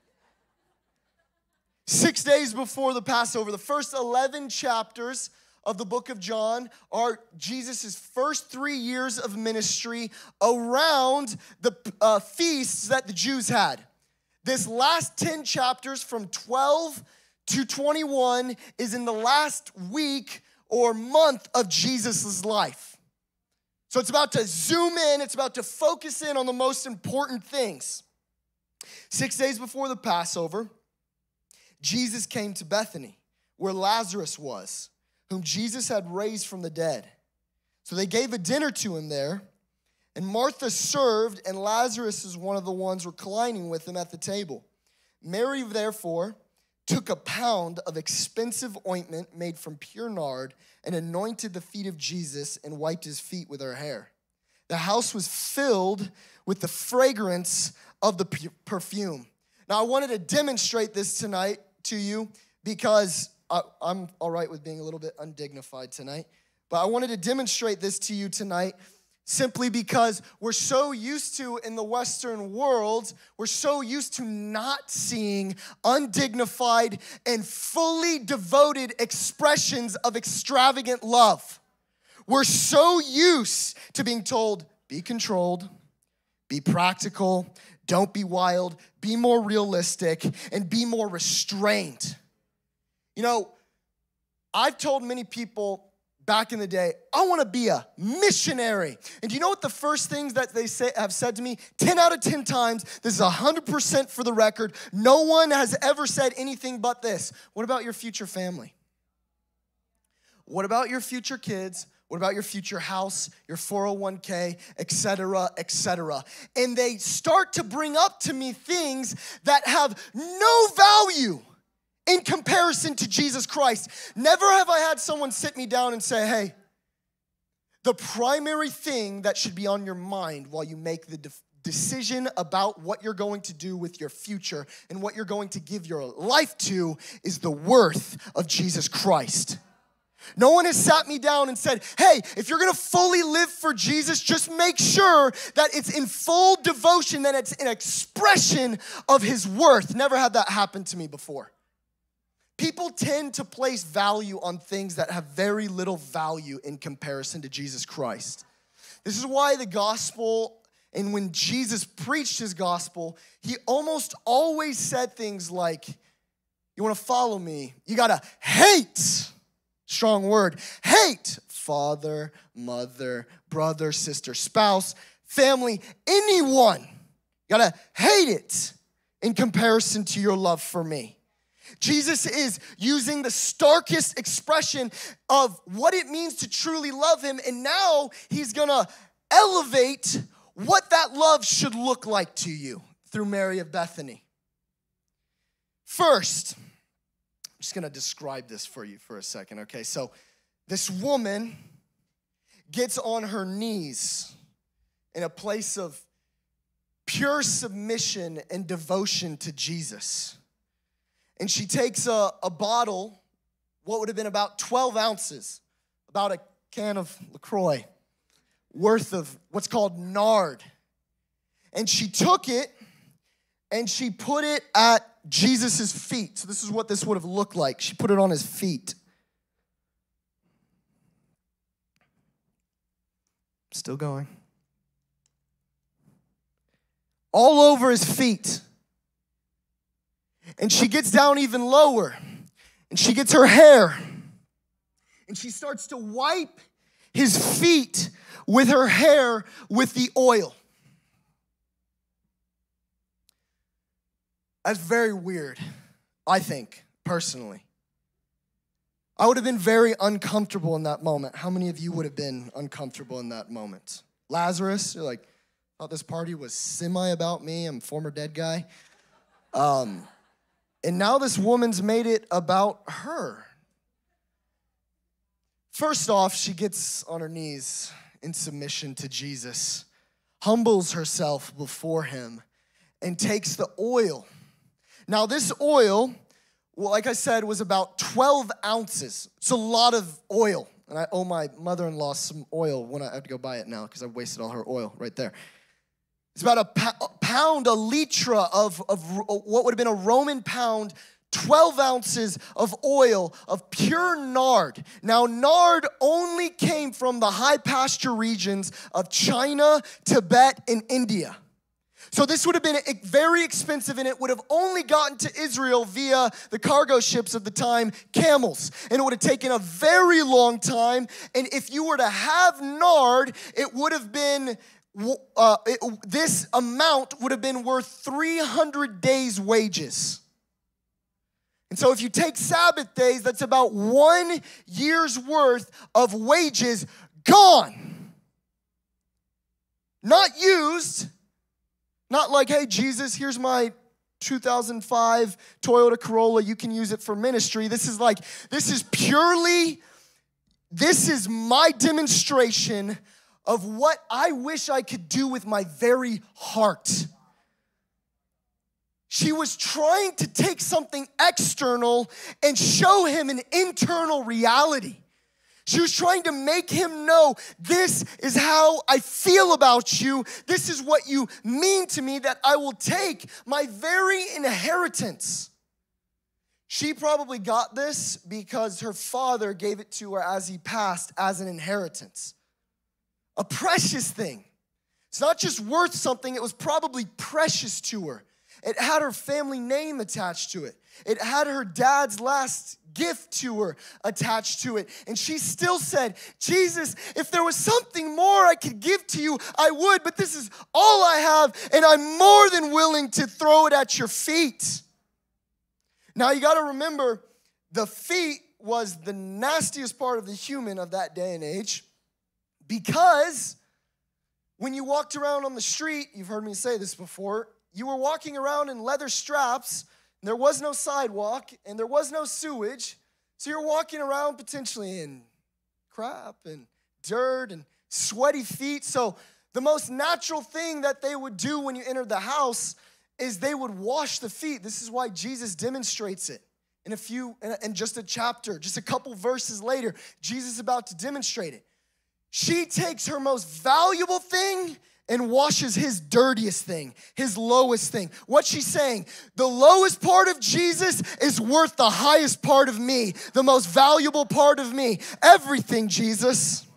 Speaker 5: Six days before the Passover, the first eleven chapters of the book of John are Jesus' first three years of ministry around the uh, feasts that the Jews had. This last ten chapters from twelve to twenty-one is in the last week or month of Jesus' life. So it's about to zoom in, it's about to focus in on the most important things. Six days before the Passover, Jesus came to Bethany, where Lazarus was, whom Jesus had raised from the dead. So they gave a dinner to him there, and Martha served, and Lazarus is one of the ones reclining with him at the table. Mary, therefore, took a pound of expensive ointment made from pure nard and anointed the feet of Jesus and wiped his feet with her hair. The house was filled with the fragrance of the perfume. Now, I wanted to demonstrate this tonight to you because I, I'm all right with being a little bit undignified tonight, but I wanted to demonstrate this to you tonight simply because we're so used to, in the Western world, we're so used to not seeing undignified and fully devoted expressions of extravagant love. We're so used to being told, be controlled, be practical, don't be wild, be more realistic, and be more restrained. You know, I've told many people back in the day, I want to be a missionary. And do you know what the first things that they say have said to me? ten out of ten times, this is one hundred percent for the record. No one has ever said anything but this. What about your future family? What about your future kids? What about your future house, your four oh one k, et cetera, et cetera? And they start to bring up to me things that have no value in comparison to Jesus Christ. Never have I had someone sit me down and say, hey, the primary thing that should be on your mind while you make the de- decision about what you're going to do with your future and what you're going to give your life to is the worth of Jesus Christ. No one has sat me down and said, hey, if you're gonna fully live for Jesus, just make sure that it's in full devotion, that it's an expression of his worth. Never had that happen to me before. People tend to place value on things that have very little value in comparison to Jesus Christ. This is why the gospel, and when Jesus preached his gospel, he almost always said things like, you wanna follow me, you gotta hate, strong word, hate father, mother, brother, sister, spouse, family, anyone. You gotta hate it in comparison to your love for me. Jesus is using the starkest expression of what it means to truly love him, and now he's gonna elevate what that love should look like to you through Mary of Bethany. First, I'm just gonna describe this for you for a second, okay? So this woman gets on her knees in a place of pure submission and devotion to Jesus. And she takes a, a bottle, what would have been about twelve ounces, about a can of LaCroix, worth of what's called nard. And she took it and she put it at Jesus' feet. So this is what this would have looked like. She put it on his feet. Still going. All over his feet. And she gets down even lower, and she gets her hair, and she starts to wipe his feet with her hair with the oil. That's very weird, I think, personally. I would have been very uncomfortable in that moment. How many of you would have been uncomfortable in that moment? Lazarus, you're like, thought this party was semi about me. I'm a former dead guy. Um... And now this woman's made it about her. First off, she gets on her knees in submission to Jesus, humbles herself before him, and takes the oil. Now, this oil well, like I said, was about twelve ounces. It's a lot of oil. And I owe my mother-in-law some oil when I have to go buy it now because I wasted all her oil right there. It's about a pound, a litra of, of what would have been a Roman pound, twelve ounces of oil of pure nard. Now, nard only came from the high pasture regions of China, Tibet, and India. So this would have been very expensive, and it would have only gotten to Israel via the cargo ships of the time, camels. And it would have taken a very long time. And if you were to have nard, it would have been, uh, it, this amount would have been worth three hundred days' wages. And so if you take Sabbath days, that's about one year's worth of wages gone. Not used. Not like, hey, Jesus, here's my two thousand five Toyota Corolla. You can use it for ministry. This is like, this is purely, this is my demonstration of what I wish I could do with my very heart. She was trying to take something external and show him an internal reality. She was trying to make him know, this is how I feel about you. This is what you mean to me, that I will take my very inheritance. She probably got this because her father gave it to her as he passed as an inheritance. A precious thing. It's not just worth something, it was probably precious to her. It had her family name attached to it. It had her dad's last gift to her attached to it. And she still said, Jesus, if there was something more I could give to you, I would, but this is all I have, and I'm more than willing to throw it at your feet. Now you gotta remember, the feet was the nastiest part of the human of that day and age, because when you walked around on the street, you've heard me say this before, you were walking around in leather straps. There was no sidewalk, and there was no sewage, so you're walking around potentially in crap and dirt and sweaty feet. So the most natural thing that they would do when you entered the house is they would wash the feet. This is why Jesus demonstrates it in a few, in just a chapter, just a couple verses later. Jesus is about to demonstrate it. She takes her most valuable thing and washes his dirtiest thing, his lowest thing. What's she saying? The lowest part of Jesus is worth the highest part of me, the most valuable part of me. Everything, Jesus.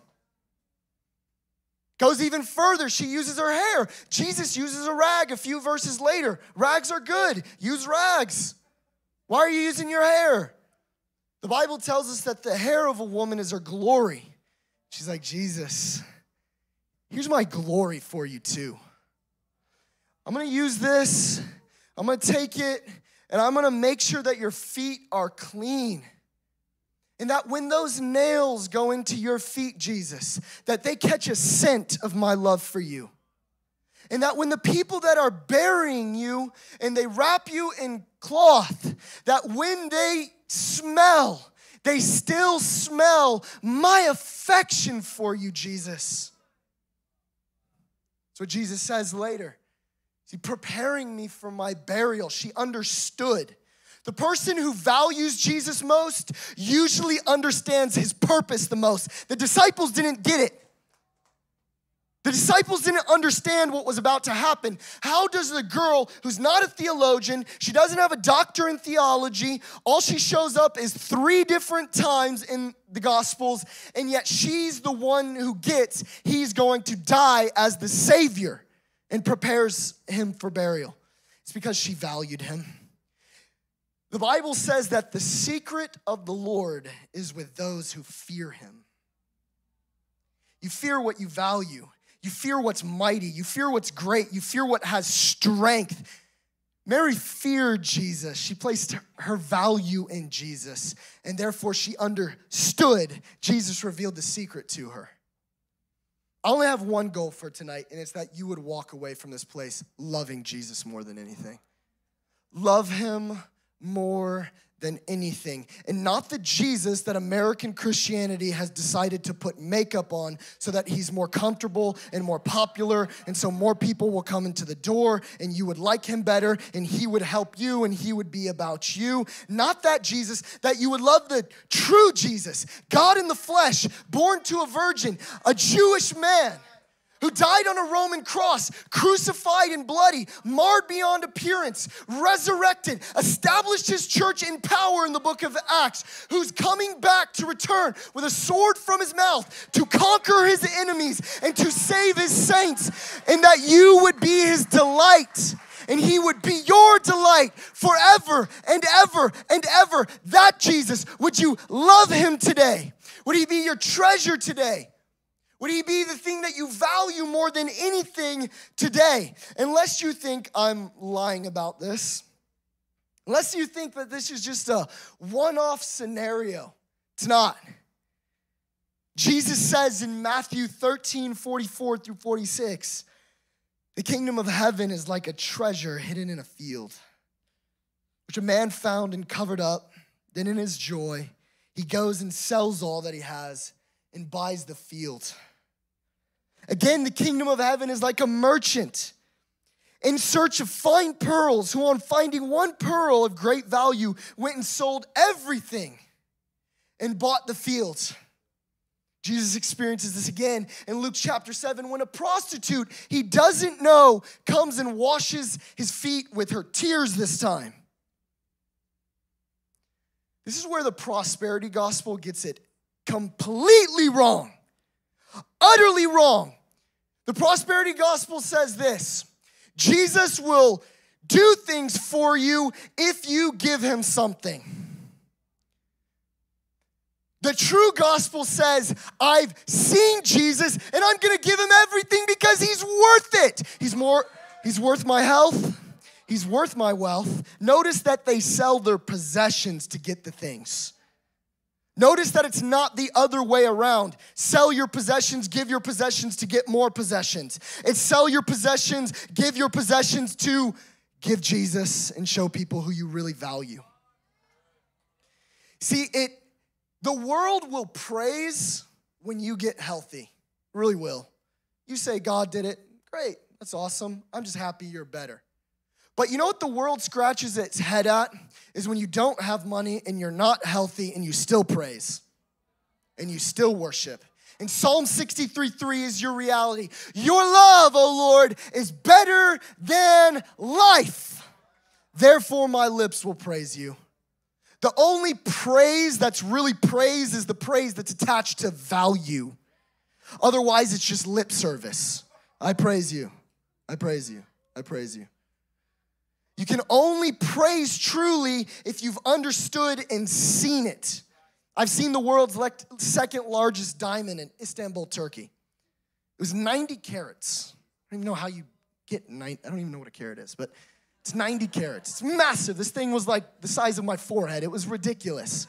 Speaker 5: Goes even further. She uses her hair. Jesus uses a rag a few verses later. Rags are good. Use rags. Why are you using your hair? The Bible tells us that the hair of a woman is her glory. She's like, Jesus, here's my glory for you too. I'm gonna use this, I'm gonna take it, and I'm gonna make sure that your feet are clean. And that when those nails go into your feet, Jesus, that they catch a scent of my love for you. And that when the people that are burying you and they wrap you in cloth, that when they smell, they still smell my affection for you, Jesus. That's what Jesus says later. He's preparing me for my burial. She understood. The person who values Jesus most usually understands his purpose the most. The disciples didn't get it. The disciples didn't understand what was about to happen. How does the girl who's not a theologian, she doesn't have a doctor in theology, all she shows up is three different times in the Gospels, and yet she's the one who gets he's going to die as the Savior and prepares him for burial? It's because she valued him. The Bible says that the secret of the Lord is with those who fear him. You fear what you value. You fear what's mighty. You fear what's great. You fear what has strength. Mary feared Jesus. She placed her value in Jesus, and therefore she understood. Jesus revealed the secret to her. I only have one goal for tonight, and it's that you would walk away from this place loving Jesus more than anything. Love him more than anything. And not the Jesus that American Christianity has decided to put makeup on so that he's more comfortable and more popular, and so more people will come into the door and you would like him better and he would help you and he would be about you. Not that Jesus, that you would love the true Jesus, God in the flesh, born to a virgin, a Jewish man, who died on a Roman cross, crucified and bloody, marred beyond appearance, resurrected, established his church in power in the book of Acts, who's coming back to return with a sword from his mouth to conquer his enemies and to save his saints, and that you would be his delight. And he would be your delight forever and ever and ever. That Jesus, would you love him today? Would he be your treasure today? Would he be the thing that you value more than anything today? Unless you think I'm lying about this. Unless you think that this is just a one-off scenario. It's not. Jesus says in Matthew thirteen, forty-four through forty-six, the kingdom of heaven is like a treasure hidden in a field, which a man found and covered up. Then in his joy, he goes and sells all that he has and buys the field. Again, the kingdom of heaven is like a merchant in search of fine pearls, who on finding one pearl of great value went and sold everything and bought the field. Jesus experiences this again in Luke chapter seven when a prostitute he doesn't know comes and washes his feet with her tears this time. This is where the prosperity gospel gets it completely wrong, utterly wrong. The prosperity gospel says this: Jesus will do things for you if you give him something. The true gospel says, I've seen Jesus and I'm gonna give him everything because he's worth it. He's more, he's worth my health. He's worth my wealth. Notice that they sell their possessions to get the things. Notice that it's not the other way around. Sell your possessions, give your possessions to get more possessions. It's sell your possessions, give your possessions to give Jesus and show people who you really value. See, it the world will praise when you get healthy. It really will. You say, God did it. Great, that's awesome. I'm just happy you're better. But you know what the world scratches its head at? Is when you don't have money and you're not healthy and you still praise and you still worship. And Psalm sixty-three three is your reality. Your love, O Lord, is better than life. Therefore my lips will praise you. The only praise that's really praise is the praise that's attached to value. Otherwise, it's just lip service. I praise you. I praise you. I praise you. You can only praise truly if you've understood and seen it. I've seen the world's second largest diamond in Istanbul, Turkey. It was ninety carats. I don't even know how you get ninety. I don't even know what a carat is, but it's ninety carats. It's massive. This thing was like the size of my forehead. It was ridiculous.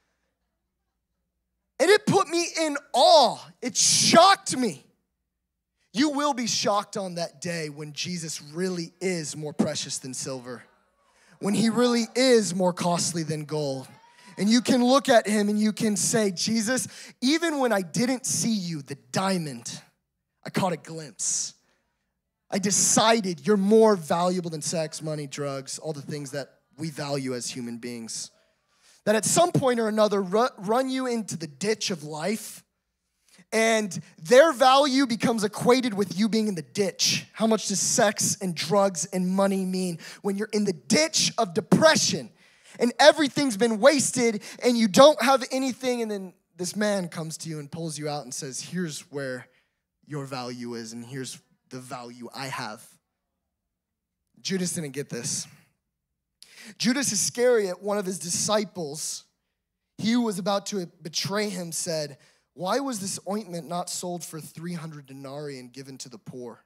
Speaker 5: And it put me in awe. It shocked me. You will be shocked on that day when Jesus really is more precious than silver, when he really is more costly than gold. And you can look at him and you can say, Jesus, even when I didn't see you, the diamond, I caught a glimpse. I decided you're more valuable than sex, money, drugs, all the things that we value as human beings. That at some point or another, run you into the ditch of life, and their value becomes equated with you being in the ditch. How much does sex and drugs and money mean when you're in the ditch of depression and everything's been wasted and you don't have anything, and then this man comes to you and pulls you out and says, here's where your value is and here's the value I have. Judas didn't get this. Judas Iscariot, one of his disciples, he who was about to betray him, said, why was this ointment not sold for three hundred denarii and given to the poor?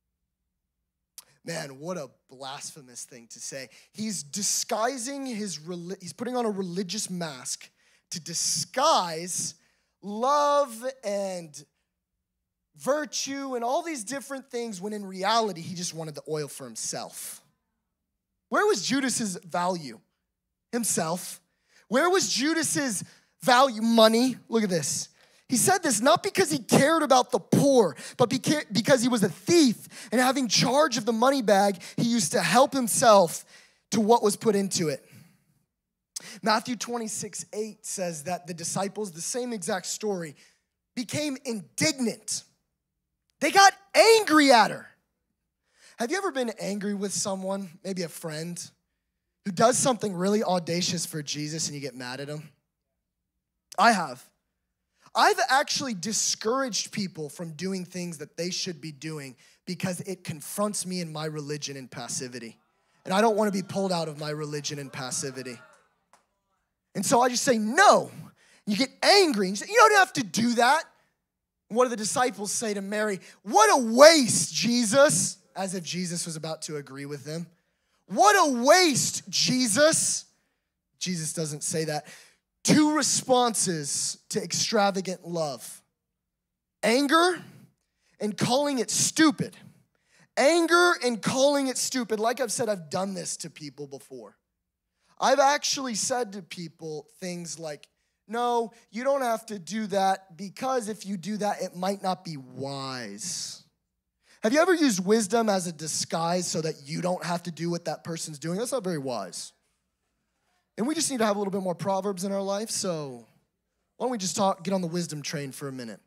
Speaker 5: Man, what a blasphemous thing to say. He's disguising his, he's putting on a religious mask to disguise love and virtue and all these different things, when in reality, he just wanted the oil for himself. Where was Judas's value? himself. Where was Judas's value? Money. Look at this. He said this not because he cared about the poor, but because he was a thief. And having charge of the money bag, he used to help himself to what was put into it. Matthew twenty-six eight says that the disciples, the same exact story, became indignant. They got angry at her. Have you ever been angry with someone, maybe a friend, who does something really audacious for Jesus and you get mad at him? I have. I've actually discouraged people from doing things that they should be doing because it confronts me in my religion and passivity. And I don't want to be pulled out of my religion and passivity. And so I just say, no. You get angry. You say, you don't have to do that. And what do the disciples say to Mary? What a waste, Jesus. As if Jesus was about to agree with them. What a waste, Jesus. Jesus doesn't say that. Two responses to extravagant love. Anger and calling it stupid. Anger and calling it stupid. Like I've said, I've done this to people before. I've actually said to people things like, no, you don't have to do that because if you do that, it might not be wise. Have you ever used wisdom as a disguise so that you don't have to do what that person's doing? That's not very wise. And we just need to have a little bit more Proverbs in our life, so why don't we just talk, get on the wisdom train for a minute,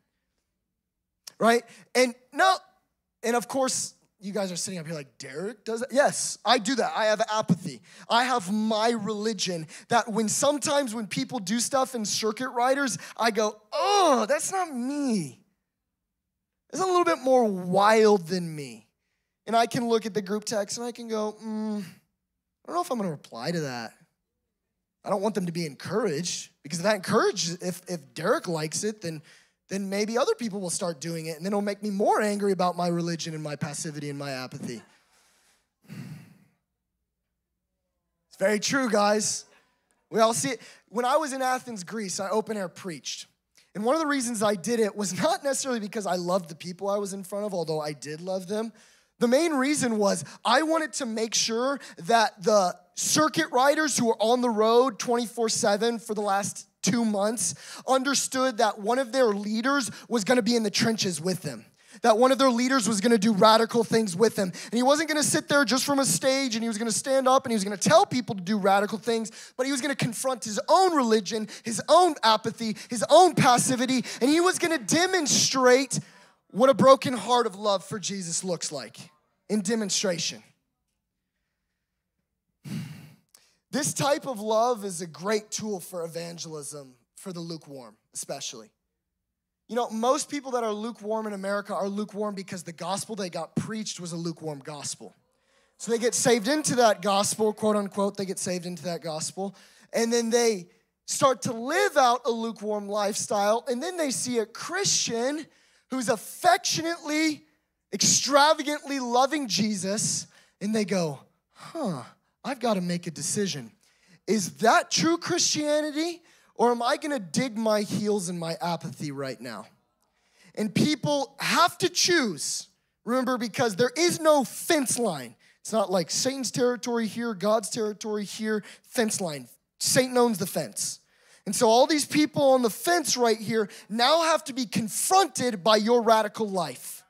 Speaker 5: right? And no, and of course, you guys are sitting up here like, Derek does that? Yes, I do that. I have apathy. I have my religion that when sometimes when people do stuff in circuit riders, I go, oh, that's not me. It's a little bit more wild than me. And I can look at the group text and I can go, mm, I don't know if I'm gonna reply to that. I don't want them to be encouraged because if that encourages, if, if Derek likes it, then, then maybe other people will start doing it and then it'll make me more angry about my religion and my passivity and my apathy. It's very true, guys. We all see it. When I was in Athens, Greece, I open air preached. And one of the reasons I did it was not necessarily because I loved the people I was in front of, although I did love them. The main reason was I wanted to make sure that the circuit riders who were on the road twenty-four seven for the last two months understood that one of their leaders was gonna be in the trenches with them. That one of their leaders was gonna do radical things with them. And he wasn't gonna sit there just from a stage and he was gonna stand up and he was gonna tell people to do radical things, but he was gonna confront his own religion, his own apathy, his own passivity, and he was gonna demonstrate what a broken heart of love for Jesus looks like in demonstration. This type of love is a great tool for evangelism, for the lukewarm especially. You know, most people that are lukewarm in America are lukewarm because the gospel they got preached was a lukewarm gospel. So they get saved into that gospel, quote unquote, they get saved into that gospel, and then they start to live out a lukewarm lifestyle, and then they see a Christian who's affectionately, extravagantly loving Jesus, and they go, huh, I've got to make a decision. Is that true Christianity, or am I going to dig my heels in my apathy right now? And people have to choose, remember, because there is no fence line. It's not like Satan's territory here, God's territory here, fence line. Satan owns the fence. And so all these people on the fence right here now have to be confronted by your radical life.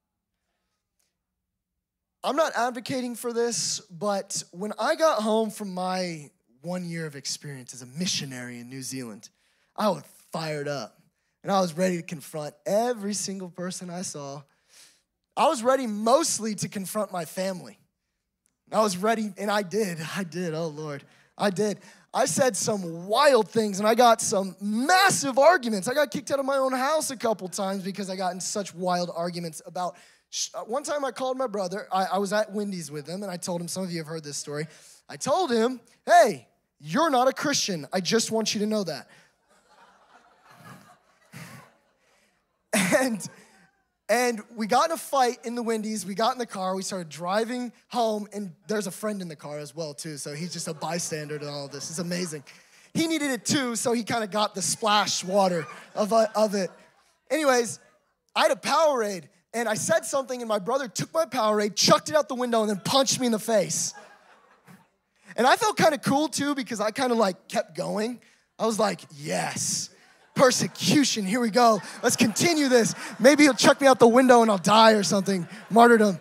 Speaker 5: I'm not advocating for this, but when I got home from my one year of experience as a missionary in New Zealand, I was fired up. And I was ready to confront every single person I saw. I was ready mostly to confront my family. I was ready, and I did. I did, oh Lord, I did. I said some wild things, and I got some massive arguments. I got kicked out of my own house a couple times because I got in such wild arguments about, one time I called my brother. I, I was at Wendy's with him, and I told him, some of you have heard this story. I told him, hey, you're not a Christian. I just want you to know that. and... And we got in a fight in the Wendy's. We got in the car. We started driving home. And there's a friend in the car as well, too. So he's just a bystander to all of this. It's amazing. He needed it, too, so he kind of got the splash water of, uh, of it. Anyways, I had a Powerade. And I said something, and my brother took my Powerade, chucked it out the window, and then punched me in the face. And I felt kind of cool too because I kind of like kept going. I was like, yes, persecution, here we go. Let's continue this. Maybe he'll chuck me out the window and I'll die or something. Martyrdom.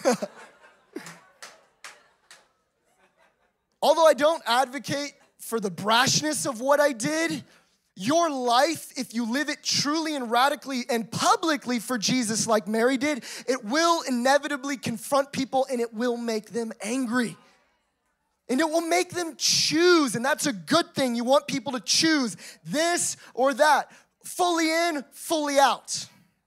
Speaker 5: Although I don't advocate for the brashness of what I did, your life, if you live it truly and radically and publicly for Jesus like Mary did, it will inevitably confront people and it will make them angry. And it will make them choose, and that's a good thing. You want people to choose this or that, fully in, fully out.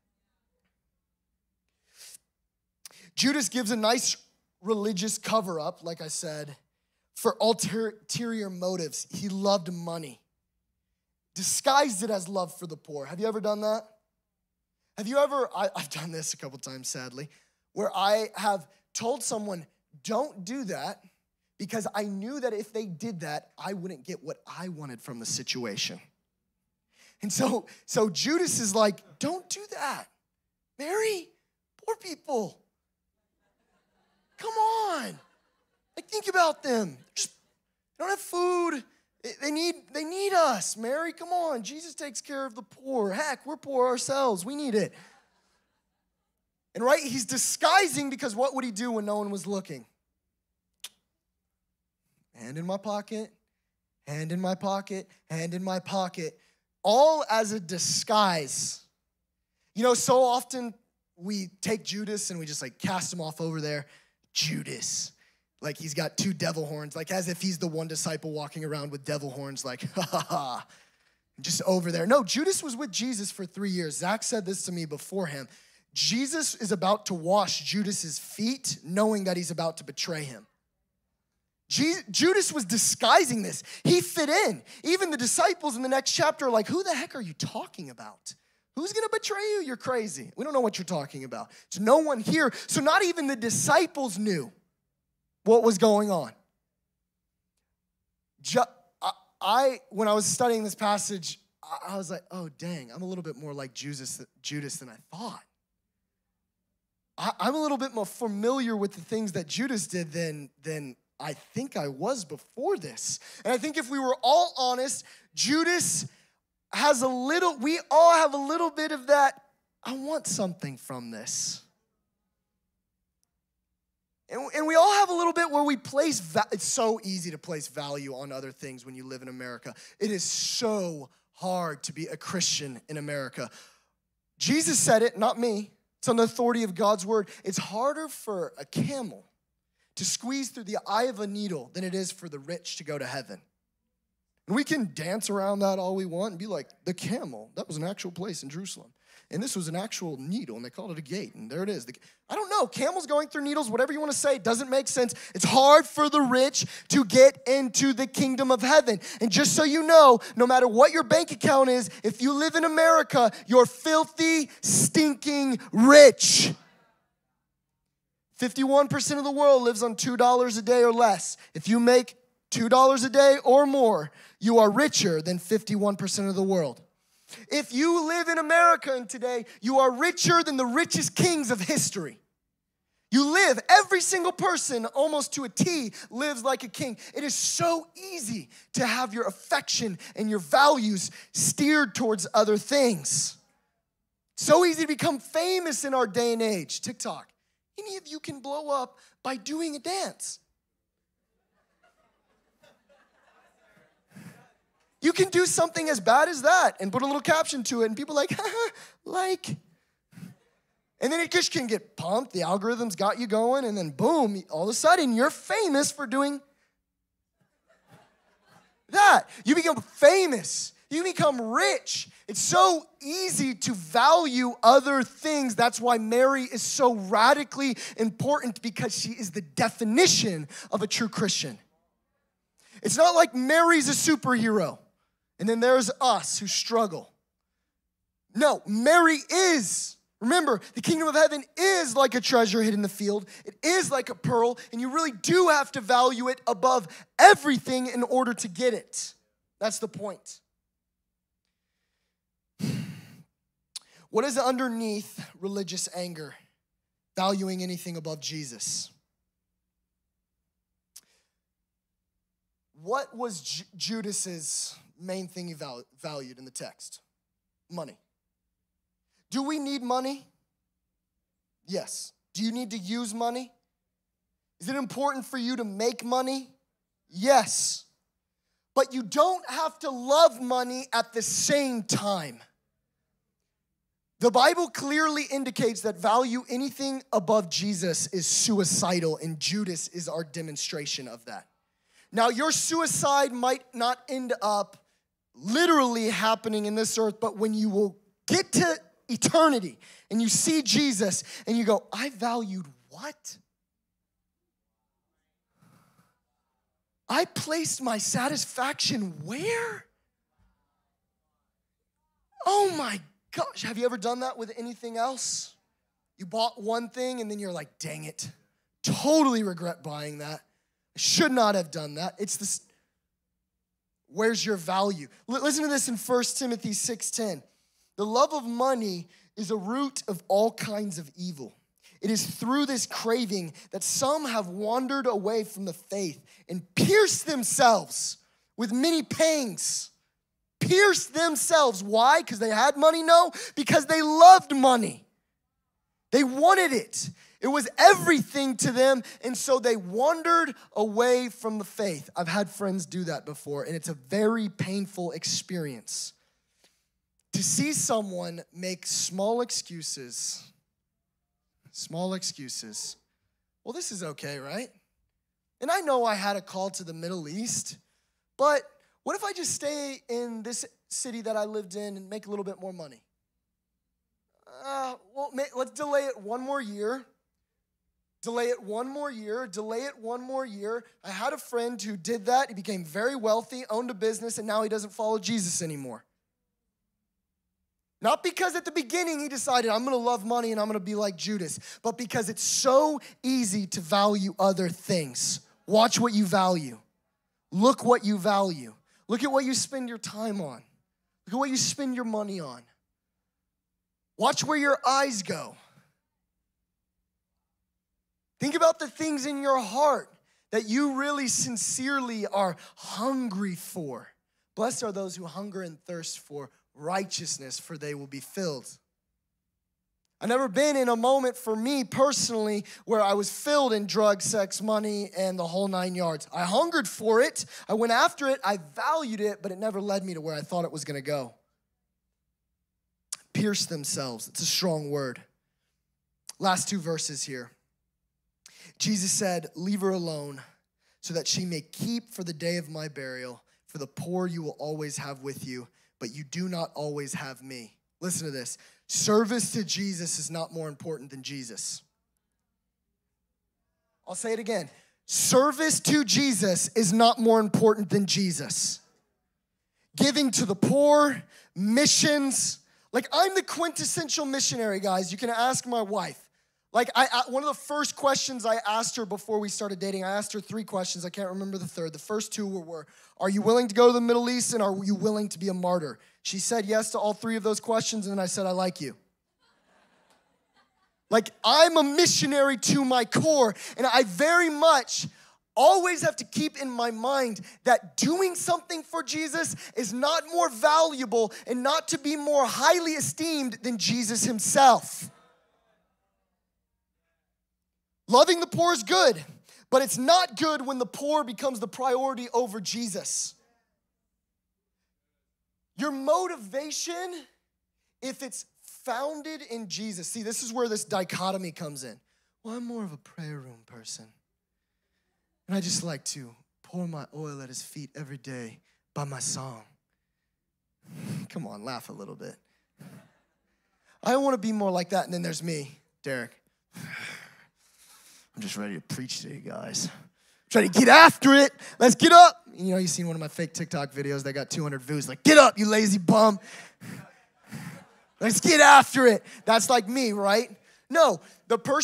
Speaker 5: Judas gives a nice religious cover-up, like I said, for ulterior motives. He loved money. Disguised it as love for the poor. Have you ever done that? Have you ever, I, I've done this a couple times, sadly, where I have told someone, don't do that, because I knew that if they did that, I wouldn't get what I wanted from the situation. And so, so Judas is like, don't do that. Mary, poor people. Come on. Like, think about them. Just, they don't have food. They need, they need us. Mary, come on. Jesus takes care of the poor. Heck, we're poor ourselves. We need it. And right, he's disguising because what would he do when no one was looking? Hand in my pocket, hand in my pocket, hand in my pocket, all as a disguise. You know, so often we take Judas and we just like cast him off over there. Judas, like he's got two devil horns, like as if he's the one disciple walking around with devil horns, like, ha ha ha, just over there. No, Judas was with Jesus for three years. Zach said this to me before him. Jesus is about to wash Judas's feet, knowing that he's about to betray him. Judas was disguising this. He fit in. Even the disciples in the next chapter are like, who the heck are you talking about? Who's going to betray you? You're crazy. We don't know what you're talking about. There's no one here. So not even the disciples knew what was going on. I, I when I was studying this passage, I was like, oh, dang, I'm a little bit more like Judas, Judas than I thought. I, I'm a little bit more familiar with the things that Judas did than, than I think I was before this. And I think if we were all honest, Judas has a little, we all have a little bit of that, I want something from this. And, and we all have a little bit where we place, va- it's so easy to place value on other things when you live in America. It is so hard to be a Christian in America. Jesus said it, not me. It's on the authority of God's word. It's harder for a camel to squeeze through the eye of a needle than it is for the rich to go to heaven. And we can dance around that all we want and be like, the camel, that was an actual place in Jerusalem. And this was an actual needle, and they called it a gate, and there it is. The, I don't know, camels going through needles, whatever you want to say, doesn't make sense. It's hard for the rich to get into the kingdom of heaven. And just so you know, no matter what your bank account is, if you live in America, you're filthy, stinking rich. fifty-one percent of the world lives on two dollars a day or less. If you make two dollars a day or more, you are richer than fifty-one percent of the world. If you live in America and today, you are richer than the richest kings of history. You live, every single person, almost to a T, lives like a king. It is so easy to have your affection and your values steered towards other things. So easy to become famous in our day and age. TikTok. Any of you can blow up by doing a dance. You can do something as bad as that and put a little caption to it, and people are like, haha, like. And then it just can get pumped. The algorithm's got you going, and then boom, all of a sudden you're famous for doing that. You become famous. You become rich. It's so easy to value other things. That's why Mary is so radically important, because she is the definition of a true Christian. It's not like Mary's a superhero, and then there's us who struggle. No, Mary is. Remember, the kingdom of heaven is like a treasure hid in the field. It is like a pearl, and you really do have to value it above everything in order to get it. That's the point. What is underneath religious anger? Valuing anything above Jesus. What was Ju- Judas's main thing he val- valued in the text? Money. Do we need money? Yes. Do you need to use money? Is it important for you to make money? Yes. But you don't have to love money at the same time. The Bible clearly indicates that value anything above Jesus is suicidal, and Judas is our demonstration of that. Now, your suicide might not end up literally happening in this earth, but when you will get to eternity and you see Jesus and you go, I valued what? I placed my satisfaction where? Oh my gosh, have you ever done that with anything else? You bought one thing and then you're like, dang it, totally regret buying that. I should not have done that. It's this, where's your value? L- listen to this in First Timothy six ten. The love of money is a root of all kinds of evil. It is through this craving that some have wandered away from the faith and pierced themselves with many pangs. Pierced themselves. Why? Because they had money? No, because they loved money. They wanted it. It was everything to them, and so they wandered away from the faith. I've had friends do that before, and it's a very painful experience. To see someone make small excuses, small excuses. Well, this is okay, right? And I know I had a call to the Middle East, but what if I just stay in this city that I lived in and make a little bit more money? Uh, well, let's delay it one more year. Delay it one more year, delay it one more year. I had a friend who did that. He became very wealthy, owned a business, and now he doesn't follow Jesus anymore. Not because at the beginning he decided, I'm going to love money and I'm going to be like Judas, but because it's so easy to value other things. Watch what you value. Look what you value. Look at what you spend your time on. Look at what you spend your money on. Watch where your eyes go. Think about the things in your heart that you really sincerely are hungry for. Blessed are those who hunger and thirst for righteousness, for they will be filled. I've never been in a moment for me personally where I was filled in drugs, sex, money, and the whole nine yards. I hungered for it. I went after it. I valued it, but it never led me to where I thought it was going to go. Pierce themselves. It's a strong word. Last two verses here. Jesus said, leave her alone so that she may keep for the day of my burial. For the poor you will always have with you, but you do not always have me. Listen to this. Service to Jesus is not more important than Jesus. I'll say it again. Service to Jesus is not more important than Jesus. Giving to the poor, missions. Like, I'm the quintessential missionary, guys. You can ask my wife. Like, I, I, one of the first questions I asked her before we started dating, I asked her three questions. I can't remember the third. The first two were, were, are you willing to go to the Middle East, and are you willing to be a martyr? She said yes to all three of those questions, and then I said, I like you. Like, I'm a missionary to my core, and I very much always have to keep in my mind that doing something for Jesus is not more valuable and not to be more highly esteemed than Jesus himself. Loving the poor is good, but it's not good when the poor becomes the priority over Jesus. Your motivation, if it's founded in Jesus. See, this is where this dichotomy comes in. Well, I'm more of a prayer room person. And I just like to pour my oil at his feet every day by my song. Come on, laugh a little bit. I want to be more like that. And then there's me, Derek. I'm just ready to preach to you guys. Try to get after it. Let's get up. You know, you've seen one of my fake TikTok videos that got two hundred views. Like, get up, you lazy bum. Let's get after it. That's like me, right? No, the person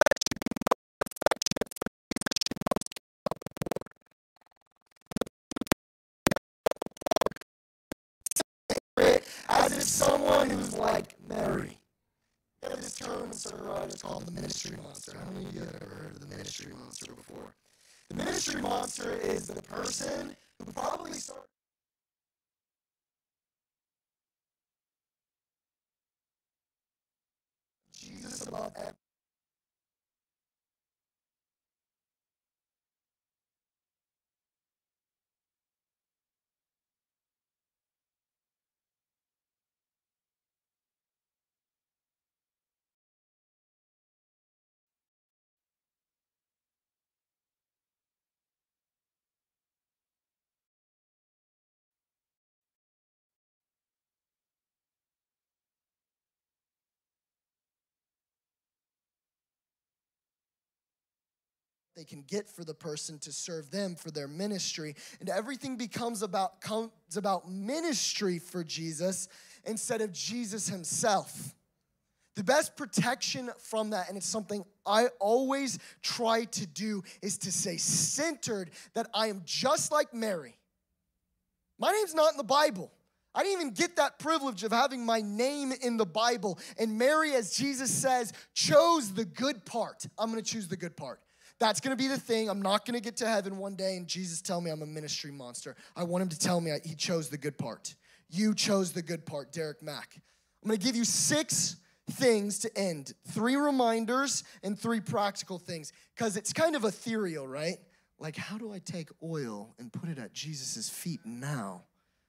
Speaker 5: that as is someone who's like Mary. Yeah, this term is called the ministry monster. How many of you have ever heard of the ministry monster before? The ministry monster is the person who probably started Jesus above everything. They can get for the person to serve them for their ministry, and everything becomes about comes about ministry for Jesus instead of Jesus himself. The best protection from that, and it's something I always try to do, is to stay centered that I am just like Mary. My name's not in the Bible. I didn't even get that privilege of having my name in the Bible. And Mary, as Jesus says, chose the good part. I'm going to choose the good part. That's going to be the thing. I'm not going to get to heaven one day and Jesus tell me I'm a ministry monster. I want him to tell me I, he chose the good part. You chose the good part, Derek Mack. I'm going to give you six things to end. Three reminders and three practical things. Because it's kind of ethereal, right? Like, how do I take oil and put it at Jesus' feet now?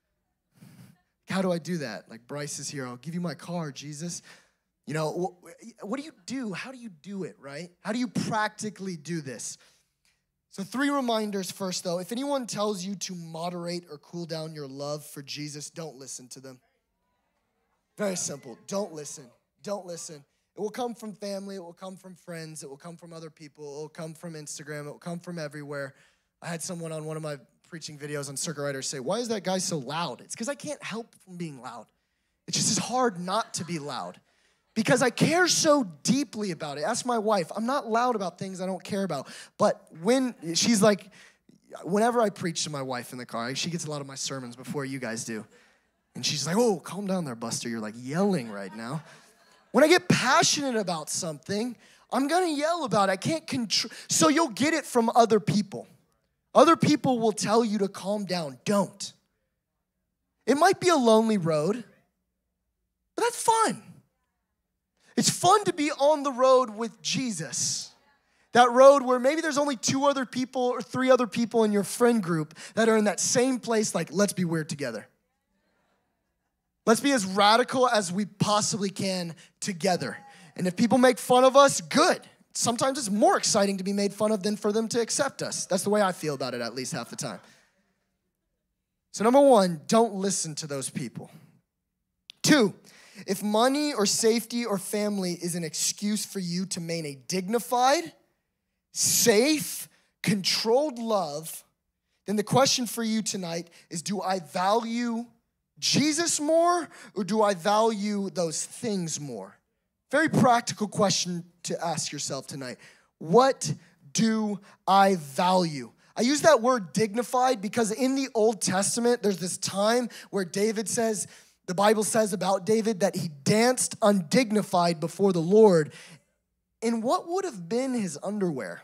Speaker 5: How do I do that? Like, Bryce is here. I'll give you my car, Jesus. You know, what do you do? How do you do it, right? How do you practically do this? So three reminders first, though. If anyone tells you to moderate or cool down your love for Jesus, don't listen to them. Very simple. Don't listen. Don't listen. It will come from family. It will come from friends. It will come from other people. It will come from Instagram. It will come from everywhere. I had someone on one of my preaching videos on Circuit Riders say, why is that guy so loud? It's because I can't help from being loud. It's just as hard not to be loud. Because I care so deeply about it. Ask my wife. I'm not loud about things I don't care about. But when she's like, whenever I preach to my wife in the car, she gets a lot of my sermons before you guys do. And she's like, oh, calm down there, Buster. You're like yelling right now. When I get passionate about something, I'm going to yell about it. I can't control. So you'll get it from other people. Other people will tell you to calm down. Don't. It might be a lonely road, but that's fun. It's fun to be on the road with Jesus. That road where maybe there's only two other people or three other people in your friend group that are in that same place, like, let's be weird together. Let's be as radical as we possibly can together. And if people make fun of us, good. Sometimes it's more exciting to be made fun of than for them to accept us. That's the way I feel about it at least half the time. So number one, don't listen to those people. Two, if money or safety or family is an excuse for you to maintain a dignified, safe, controlled love, then the question for you tonight is, do I value Jesus more or do I value those things more? Very practical question to ask yourself tonight. What do I value? I use that word dignified because in the Old Testament, there's this time where David says, the Bible says about David that he danced undignified before the Lord in what would have been his underwear.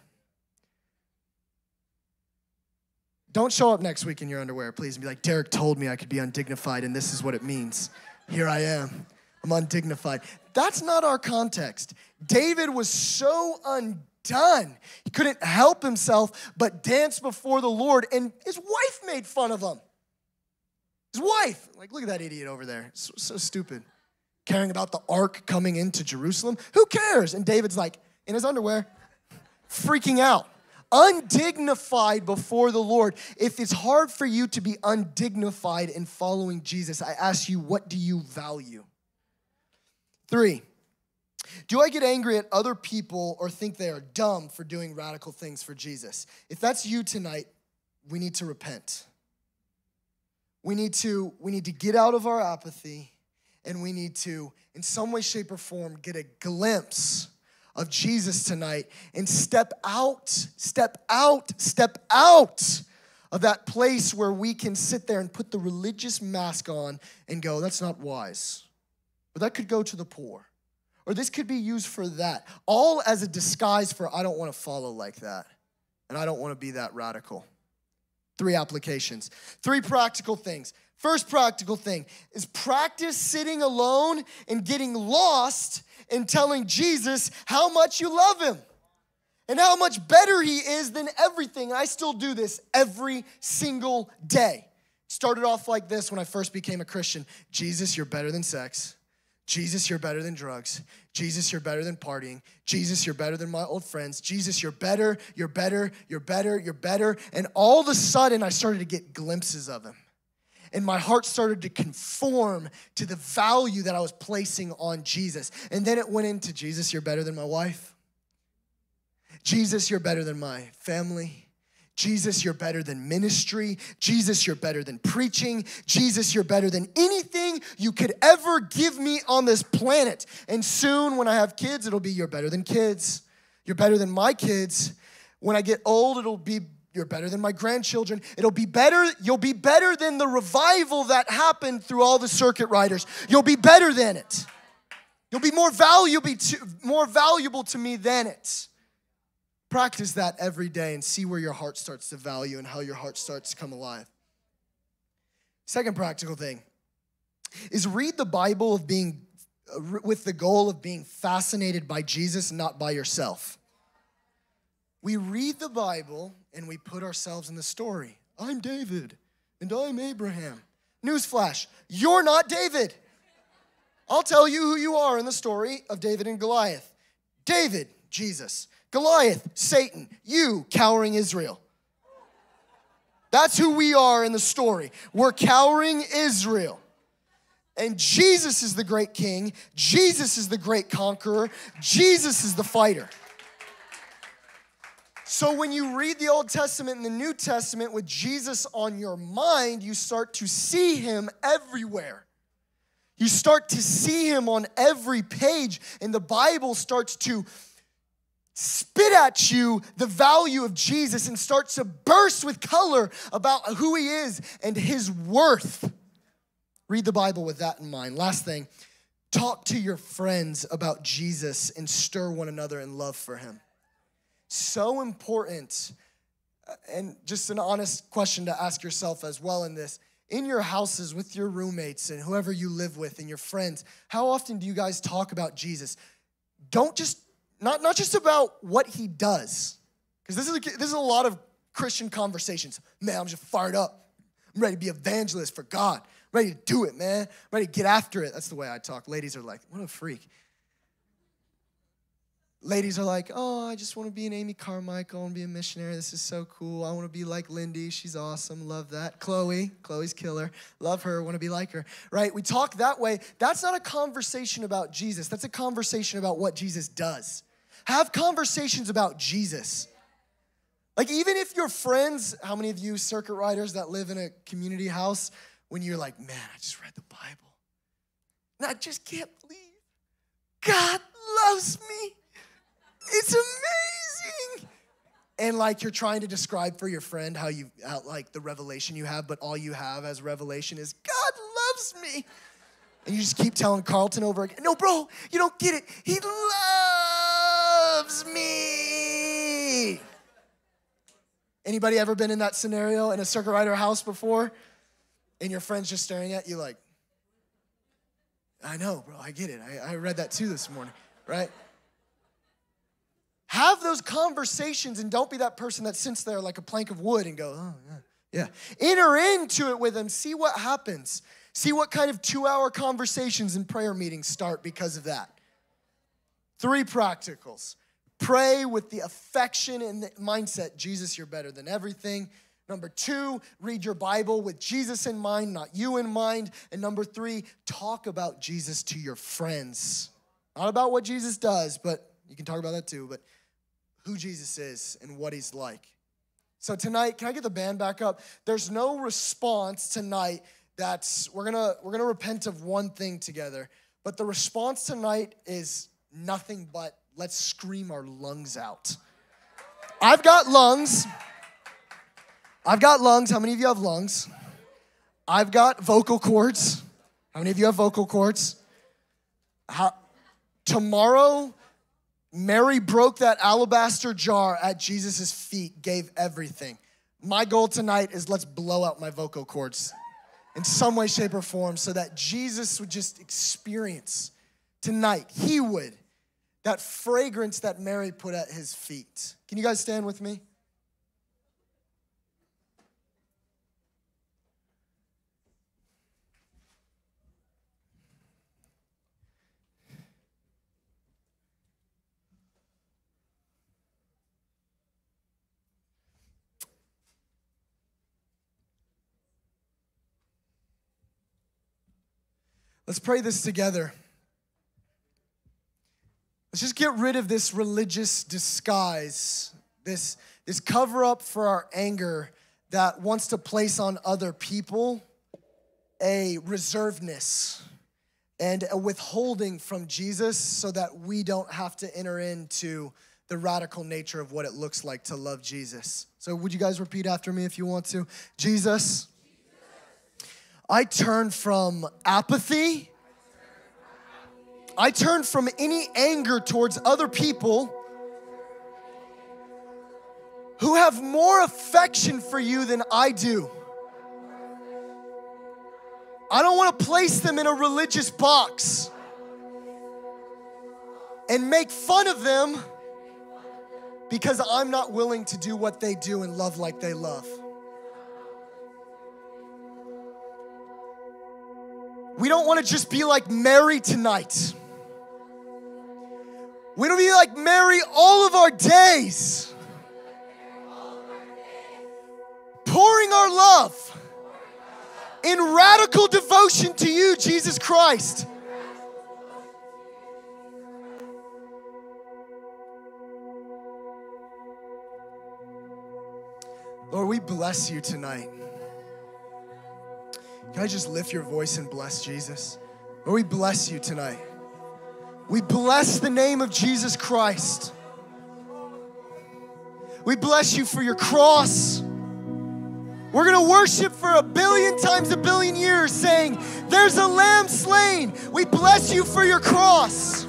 Speaker 5: Don't show up next week in your underwear, please, and be like, Derek told me I could be undignified, and this is what it means. Here I am. I'm undignified. That's not our context. David was so undone. He couldn't help himself but dance before the Lord, and his wife made fun of him. His wife, like, look at that idiot over there. So, so stupid. Caring about the ark coming into Jerusalem. Who cares? And David's like, in his underwear, freaking out. Undignified before the Lord. If it's hard for you to be undignified in following Jesus, I ask you, what do you value? Three, do I get angry at other people or think they are dumb for doing radical things for Jesus? If that's you tonight, we need to repent. We need to, we need to get out of our apathy, and we need to, in some way, shape, or form, get a glimpse of Jesus tonight and step out, step out, step out of that place where we can sit there and put the religious mask on and go, that's not wise. Or that could go to the poor. Or this could be used for that. All as a disguise for, I don't want to follow like that. and I don't want to be that radical. Three applications, three practical things. First practical thing is practice sitting alone and getting lost and telling Jesus how much you love him and how much better he is than everything. And I still do this every single day. Started off like this when I first became a Christian. Jesus, you're better than sex. Jesus, you're better than drugs. Jesus, you're better than partying. Jesus, you're better than my old friends. Jesus, you're better, you're better, you're better, you're better. And all of a sudden, I started to get glimpses of him. And my heart started to conform to the value that I was placing on Jesus. And then it went into, Jesus, you're better than my wife. Jesus, you're better than my family. Jesus, you're better than ministry. Jesus, you're better than preaching. Jesus, you're better than anything you could ever give me on this planet. And soon when I have kids, it'll be you're better than kids. You're better than my kids. When I get old, it'll be you're better than my grandchildren. It'll be better, you'll be better than the revival that happened through all the circuit riders. You'll be better than it. You'll be more valuable to, more valuable to me than it. Practice that every day and see where your heart starts to value and how your heart starts to come alive. Second practical thing is read the Bible of being with the goal of being fascinated by Jesus, not by yourself. We read the Bible and we put ourselves in the story. I'm David and I'm Abraham. Newsflash, you're not David. I'll tell you who you are in the story of David and Goliath. David, Jesus. Goliath, Satan, you, cowering Israel. That's who we are in the story. We're cowering Israel. And Jesus is the great king. Jesus is the great conqueror. Jesus is the fighter. So when you read the Old Testament and the New Testament with Jesus on your mind, you start to see him everywhere. You start to see him on every page, and the Bible starts to spit at you the value of Jesus and starts to burst with color about who he is and his worth. Read the Bible with that in mind. Last thing, talk to your friends about Jesus and stir one another in love for him. So important, and just an honest question to ask yourself as well in this. In your houses with your roommates and whoever you live with and your friends, how often do you guys talk about Jesus? Don't just Not, not just about what he does, because this is, a, this is a lot of Christian conversations. Man, I'm just fired up. I'm ready to be evangelist for God. I'm ready to do it, man. I'm ready to get after it. That's the way I talk. Ladies are like, what a freak. Ladies are like, oh, I just want to be an Amy Carmichael and be a missionary. This is so cool. I want to be like Lindy. She's awesome. Love that. Chloe. Chloe's killer. Love her. Want to be like her. Right? We talk that way. That's not a conversation about Jesus. That's a conversation about what Jesus does. Have conversations about Jesus. Like even if your friends, how many of you circuit riders that live in a community house, when you're like, man, I just read the Bible. And I just can't believe God loves me. It's amazing. And like you're trying to describe for your friend how you, how, like the revelation you have, but all you have as revelation is God loves me. And you just keep telling Carlton over again, no, bro, you don't get it. He loves me. Anybody ever been in that scenario in a circuit rider house before? And your friend's just staring at you like, I know, bro, I get it. I, I read that too this morning, right? Have those conversations and don't be that person that sits there like a plank of wood and go, oh, yeah, yeah. Enter into it with them. See what happens. See what kind of two-hour conversations and prayer meetings start because of that. Three practicals. Pray with the affection and the mindset, Jesus, you're better than everything. Number two, read your Bible with Jesus in mind, not you in mind. And number three, talk about Jesus to your friends. Not about what Jesus does, but you can talk about that too, but who Jesus is and what he's like. So tonight, can I get the band back up? There's no response tonight that's, we're gonna, we're gonna repent of one thing together, but the response tonight is nothing but let's scream our lungs out. I've got lungs. I've got lungs. How many of you have lungs? I've got vocal cords. How many of you have vocal cords? How, tomorrow, Mary broke that alabaster jar at Jesus' feet, gave everything. My goal tonight is let's blow out my vocal cords in some way, shape, or form so that Jesus would just experience tonight, he would, that fragrance that Mary put at his feet. Can you guys stand with me? Let's pray this together. Let's just get rid of this religious disguise, this, this cover up for our anger that wants to place on other people a reservedness and a withholding from Jesus so that we don't have to enter into the radical nature of what it looks like to love Jesus. So would you guys repeat after me if you want to? Jesus, I turn from apathy. I turn from any anger towards other people who have more affection for you than I do. I don't want to place them in a religious box and make fun of them because I'm not willing to do what they do and love like they love. We don't want to just be like Mary tonight. We don't be like Mary all of our days. Pouring our love in radical devotion to you, Jesus Christ. Lord, we bless you tonight. Can I just lift your voice and bless Jesus? Lord, we bless you tonight. We bless the name of Jesus Christ. We bless you for your cross. We're going to worship for a billion times a billion years saying, there's a lamb slain. We bless you for your cross.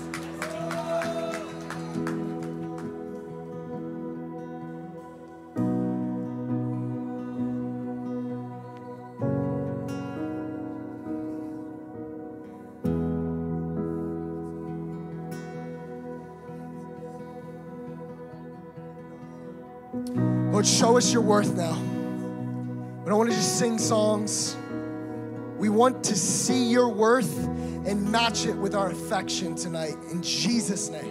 Speaker 5: Lord, show us your worth now. We don't want to just sing songs. We want to see your worth and match it with our affection tonight. In Jesus' name.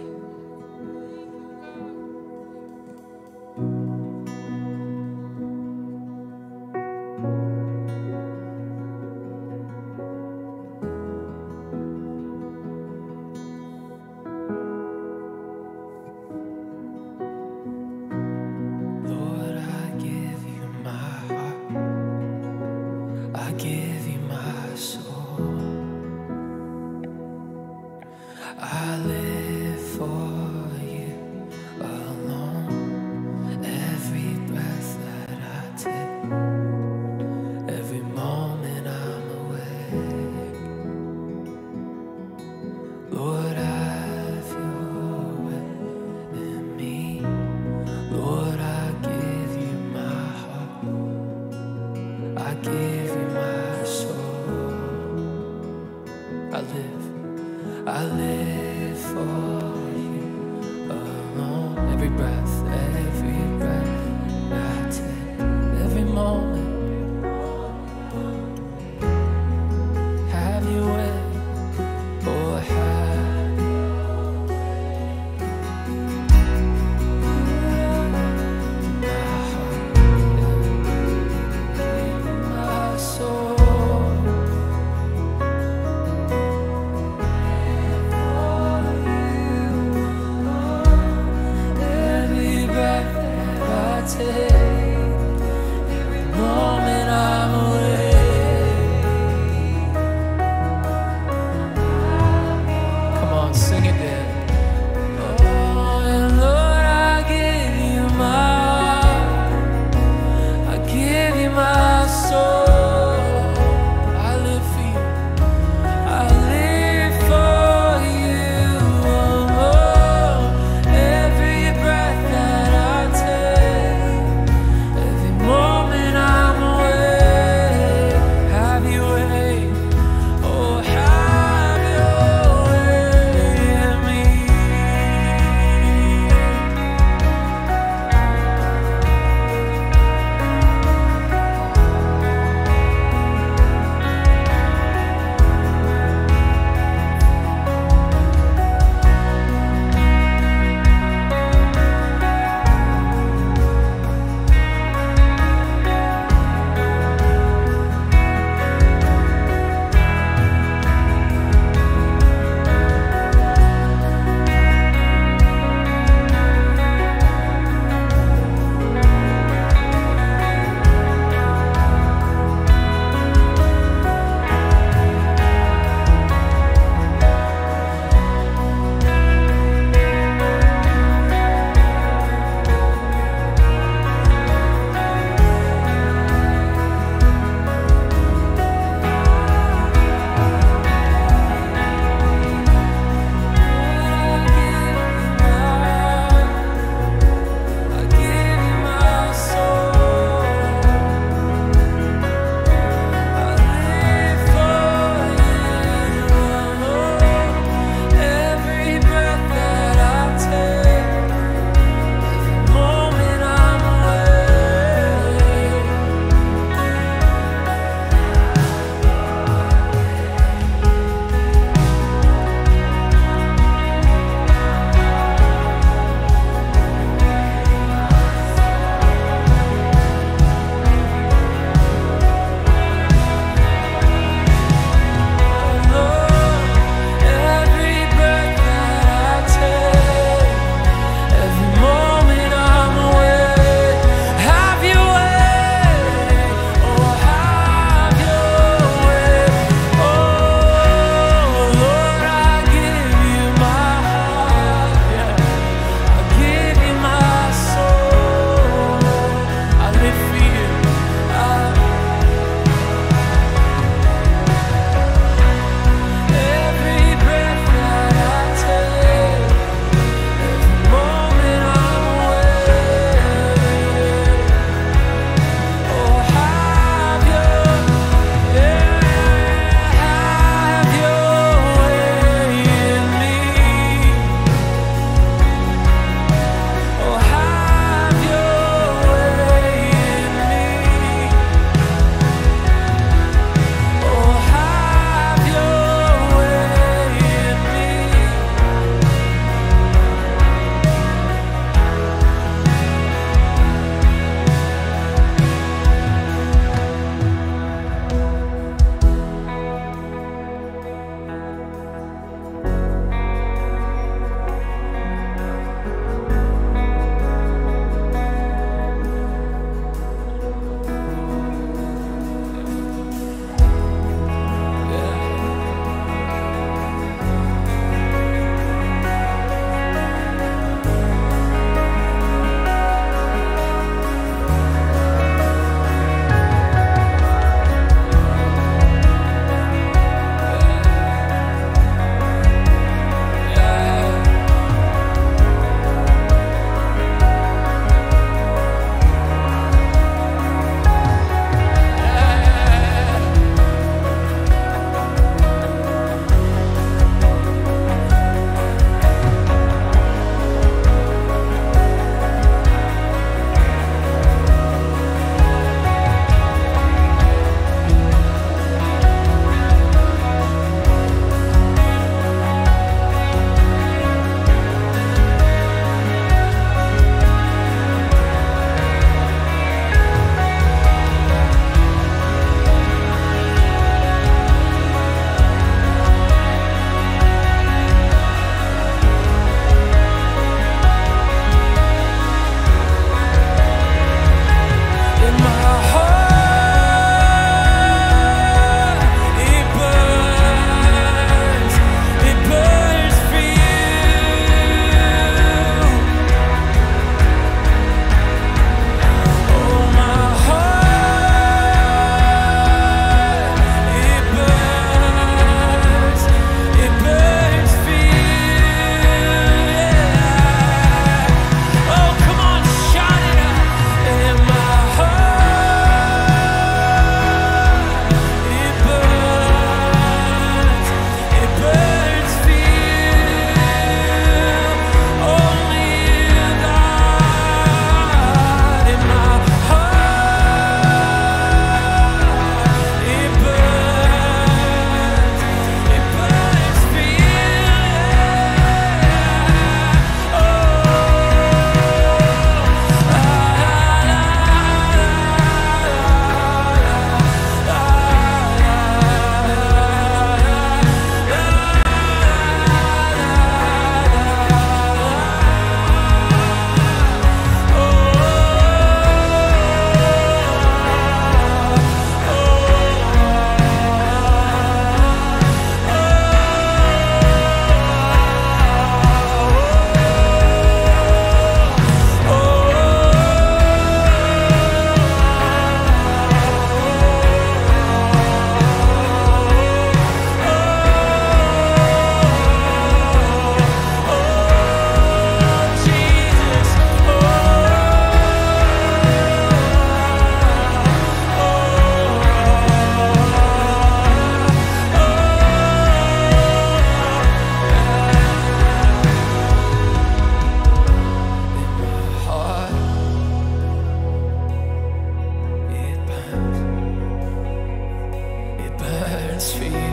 Speaker 2: burns for you.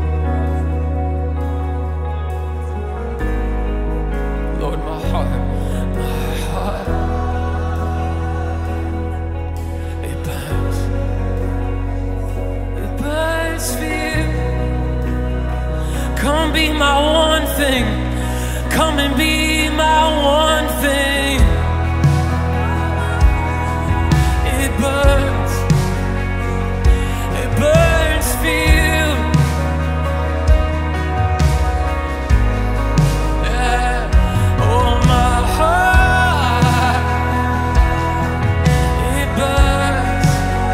Speaker 2: Lord, my heart, my heart, it burns. It burns for you. Come be my one thing. Come and be my one thing. It burns. It burns for you. Yeah. Oh, my heart. It burns.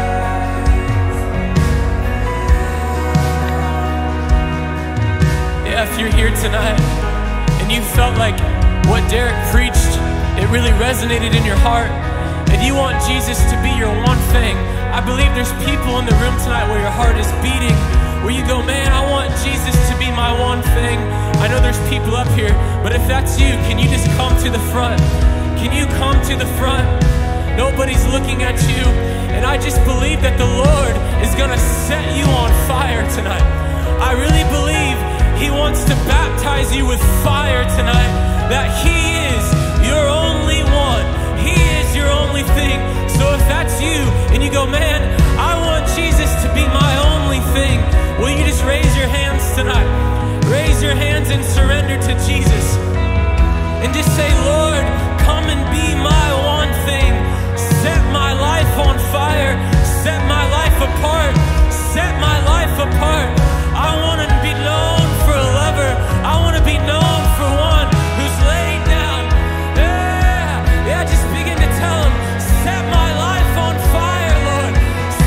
Speaker 2: Yeah, if you're here tonight and you felt like what Derek preached, it really resonated in your heart, and you want Jesus to be your one thing, I believe there's people in the room tonight where your heart is beating, where you go, man, I want Jesus to be my one thing. I know there's people up here, but if that's you, can you just come to the front? Can you come to the front? Nobody's looking at you, and I just believe that the Lord is gonna set you on fire tonight. I really believe He wants to baptize you with fire tonight, that He is your only one. He is your only thing. So if that's you and you go, man, I want Jesus to be my only thing, will you just raise your hands tonight? Raise your hands and surrender to Jesus. And just say, Lord, come and be my one thing. Set my life on fire. Set my life apart. Set my life apart. I want to be known for a lover. I want to be known for one who's laid down. Yeah, yeah, just begin to tell him, set my life on fire, Lord.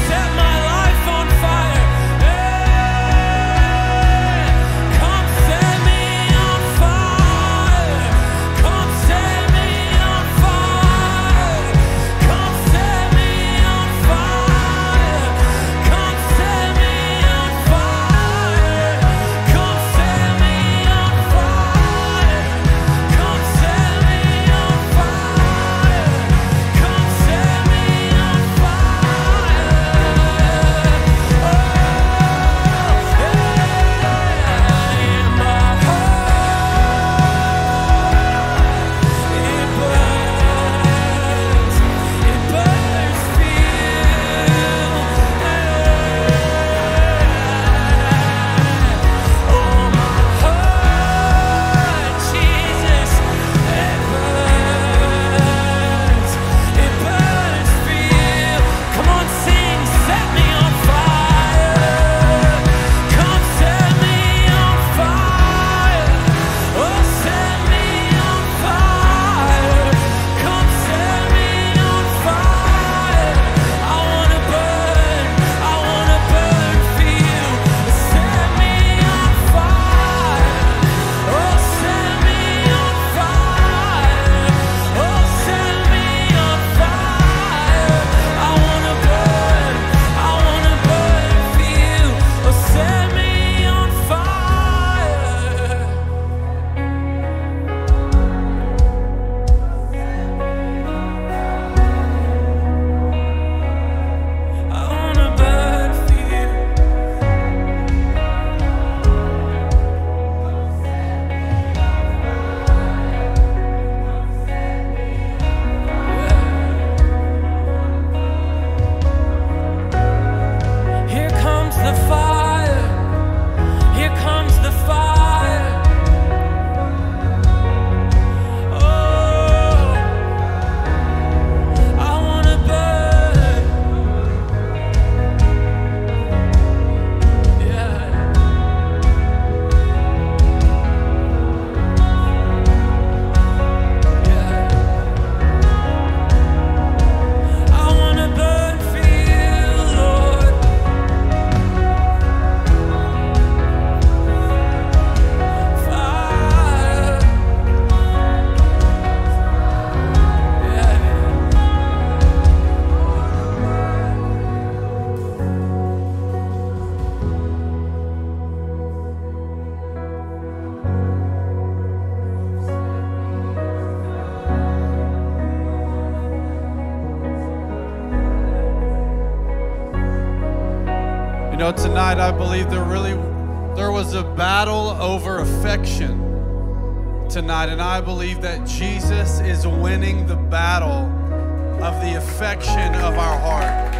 Speaker 3: know, tonight I believe there really, there was a battle over affection tonight, and I believe that Jesus is winning the battle of the affection of our heart.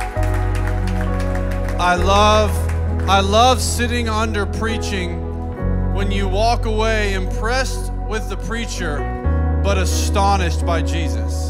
Speaker 3: I love, I love sitting under preaching when you walk away impressed with the preacher, but astonished by Jesus.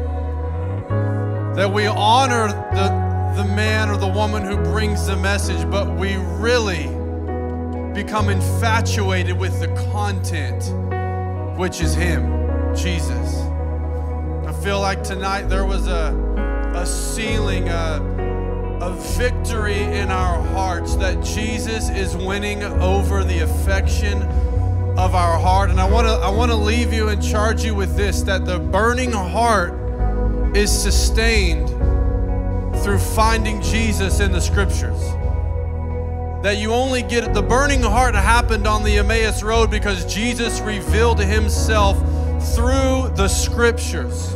Speaker 3: That we honor the, the man or the woman who brings the message, but we really become infatuated with the content, which is Him, Jesus. I feel like tonight there was a, a sealing, a, a victory in our hearts that Jesus is winning over the affection of our heart. And I want to I want to leave you and charge you with this, that the burning heart is sustained through finding Jesus in the scriptures. That you only get, the burning heart happened on the Emmaus Road because Jesus revealed Himself through the scriptures.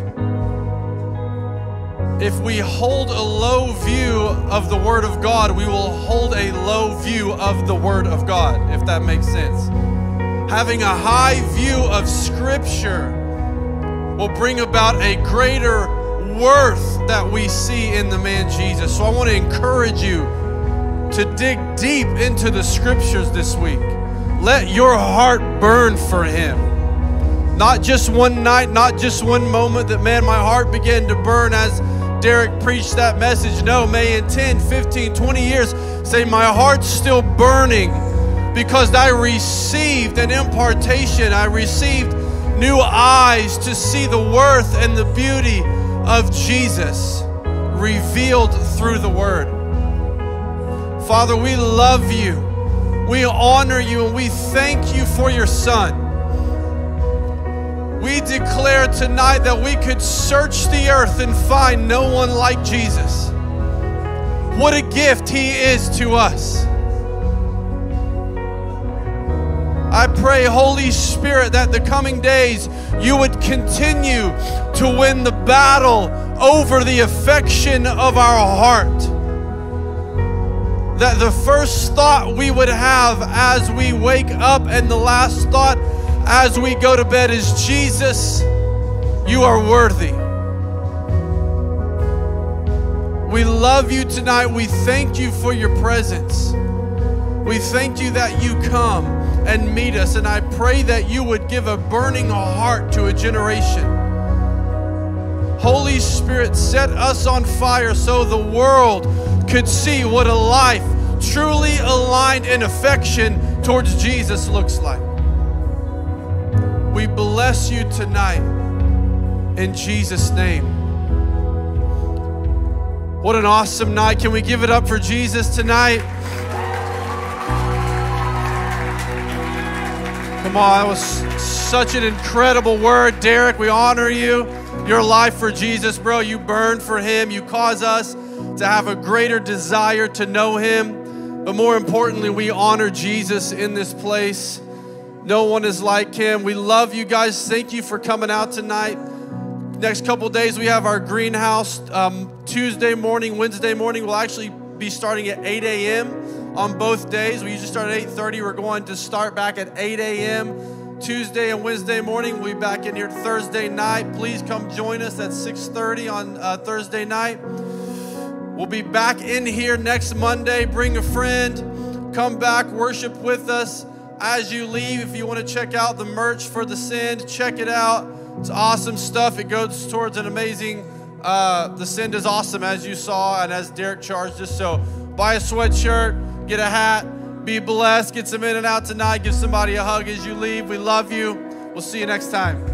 Speaker 3: If we hold a low view of the Word of God, we will hold a low view of the Word of God, if that makes sense. Having a high view of Scripture will bring about a greater worth that we see in the man Jesus. So I want to encourage you to dig deep into the Scriptures this week. Let your heart burn for Him. Not just one night, not just one moment that, man, my heart began to burn as Derek preached that message. No, may in ten, fifteen, twenty years say my heart's still burning because I received an impartation. I received new eyes to see the worth and the beauty of Jesus revealed through the Word. Father, we love You. We honor You, and we thank You for Your Son. We declare tonight that we could search the earth and find no one like Jesus. What a gift He is to us. I pray, Holy Spirit, that the coming days You would continue to win the battle over the affection of our heart. That the first thought we would have as we wake up and the last thought as we go to bed is, Jesus, You are worthy. We love You tonight. We thank You for Your presence. We thank You that You come and meet us. And I pray that You would give a burning heart to a generation. Holy Spirit, set us on fire so the world could see what a life truly aligned in affection towards Jesus looks like. We bless You tonight in Jesus' name. What an awesome night. Can we give it up for Jesus tonight? Come on, that was such an incredible word. Derek, we honor you. Your life for Jesus, bro. You burned for Him. You cause us to have a greater desire to know Him. But more importantly, we honor Jesus in this place. No one is like Him. We love you guys. Thank you for coming out tonight. Next couple days, we have our greenhouse. Um, Tuesday morning, Wednesday morning, we'll actually be starting at eight a.m. on both days. We usually start at eight thirty. We're going to start back at eight a.m. Tuesday and Wednesday morning. We'll be back in here Thursday night. Please come join us at six thirty on uh, Thursday night. We'll be back in here next Monday. Bring a friend. Come back, worship with us. As you leave, if you want to check out the merch for the Send, check it out. It's awesome stuff. It goes towards an amazing, uh, the Send is awesome, as you saw and as Derek charged us. So buy a sweatshirt, get a hat, be blessed, get some in and out tonight, give somebody a hug as you leave. We love you. We'll see you next time.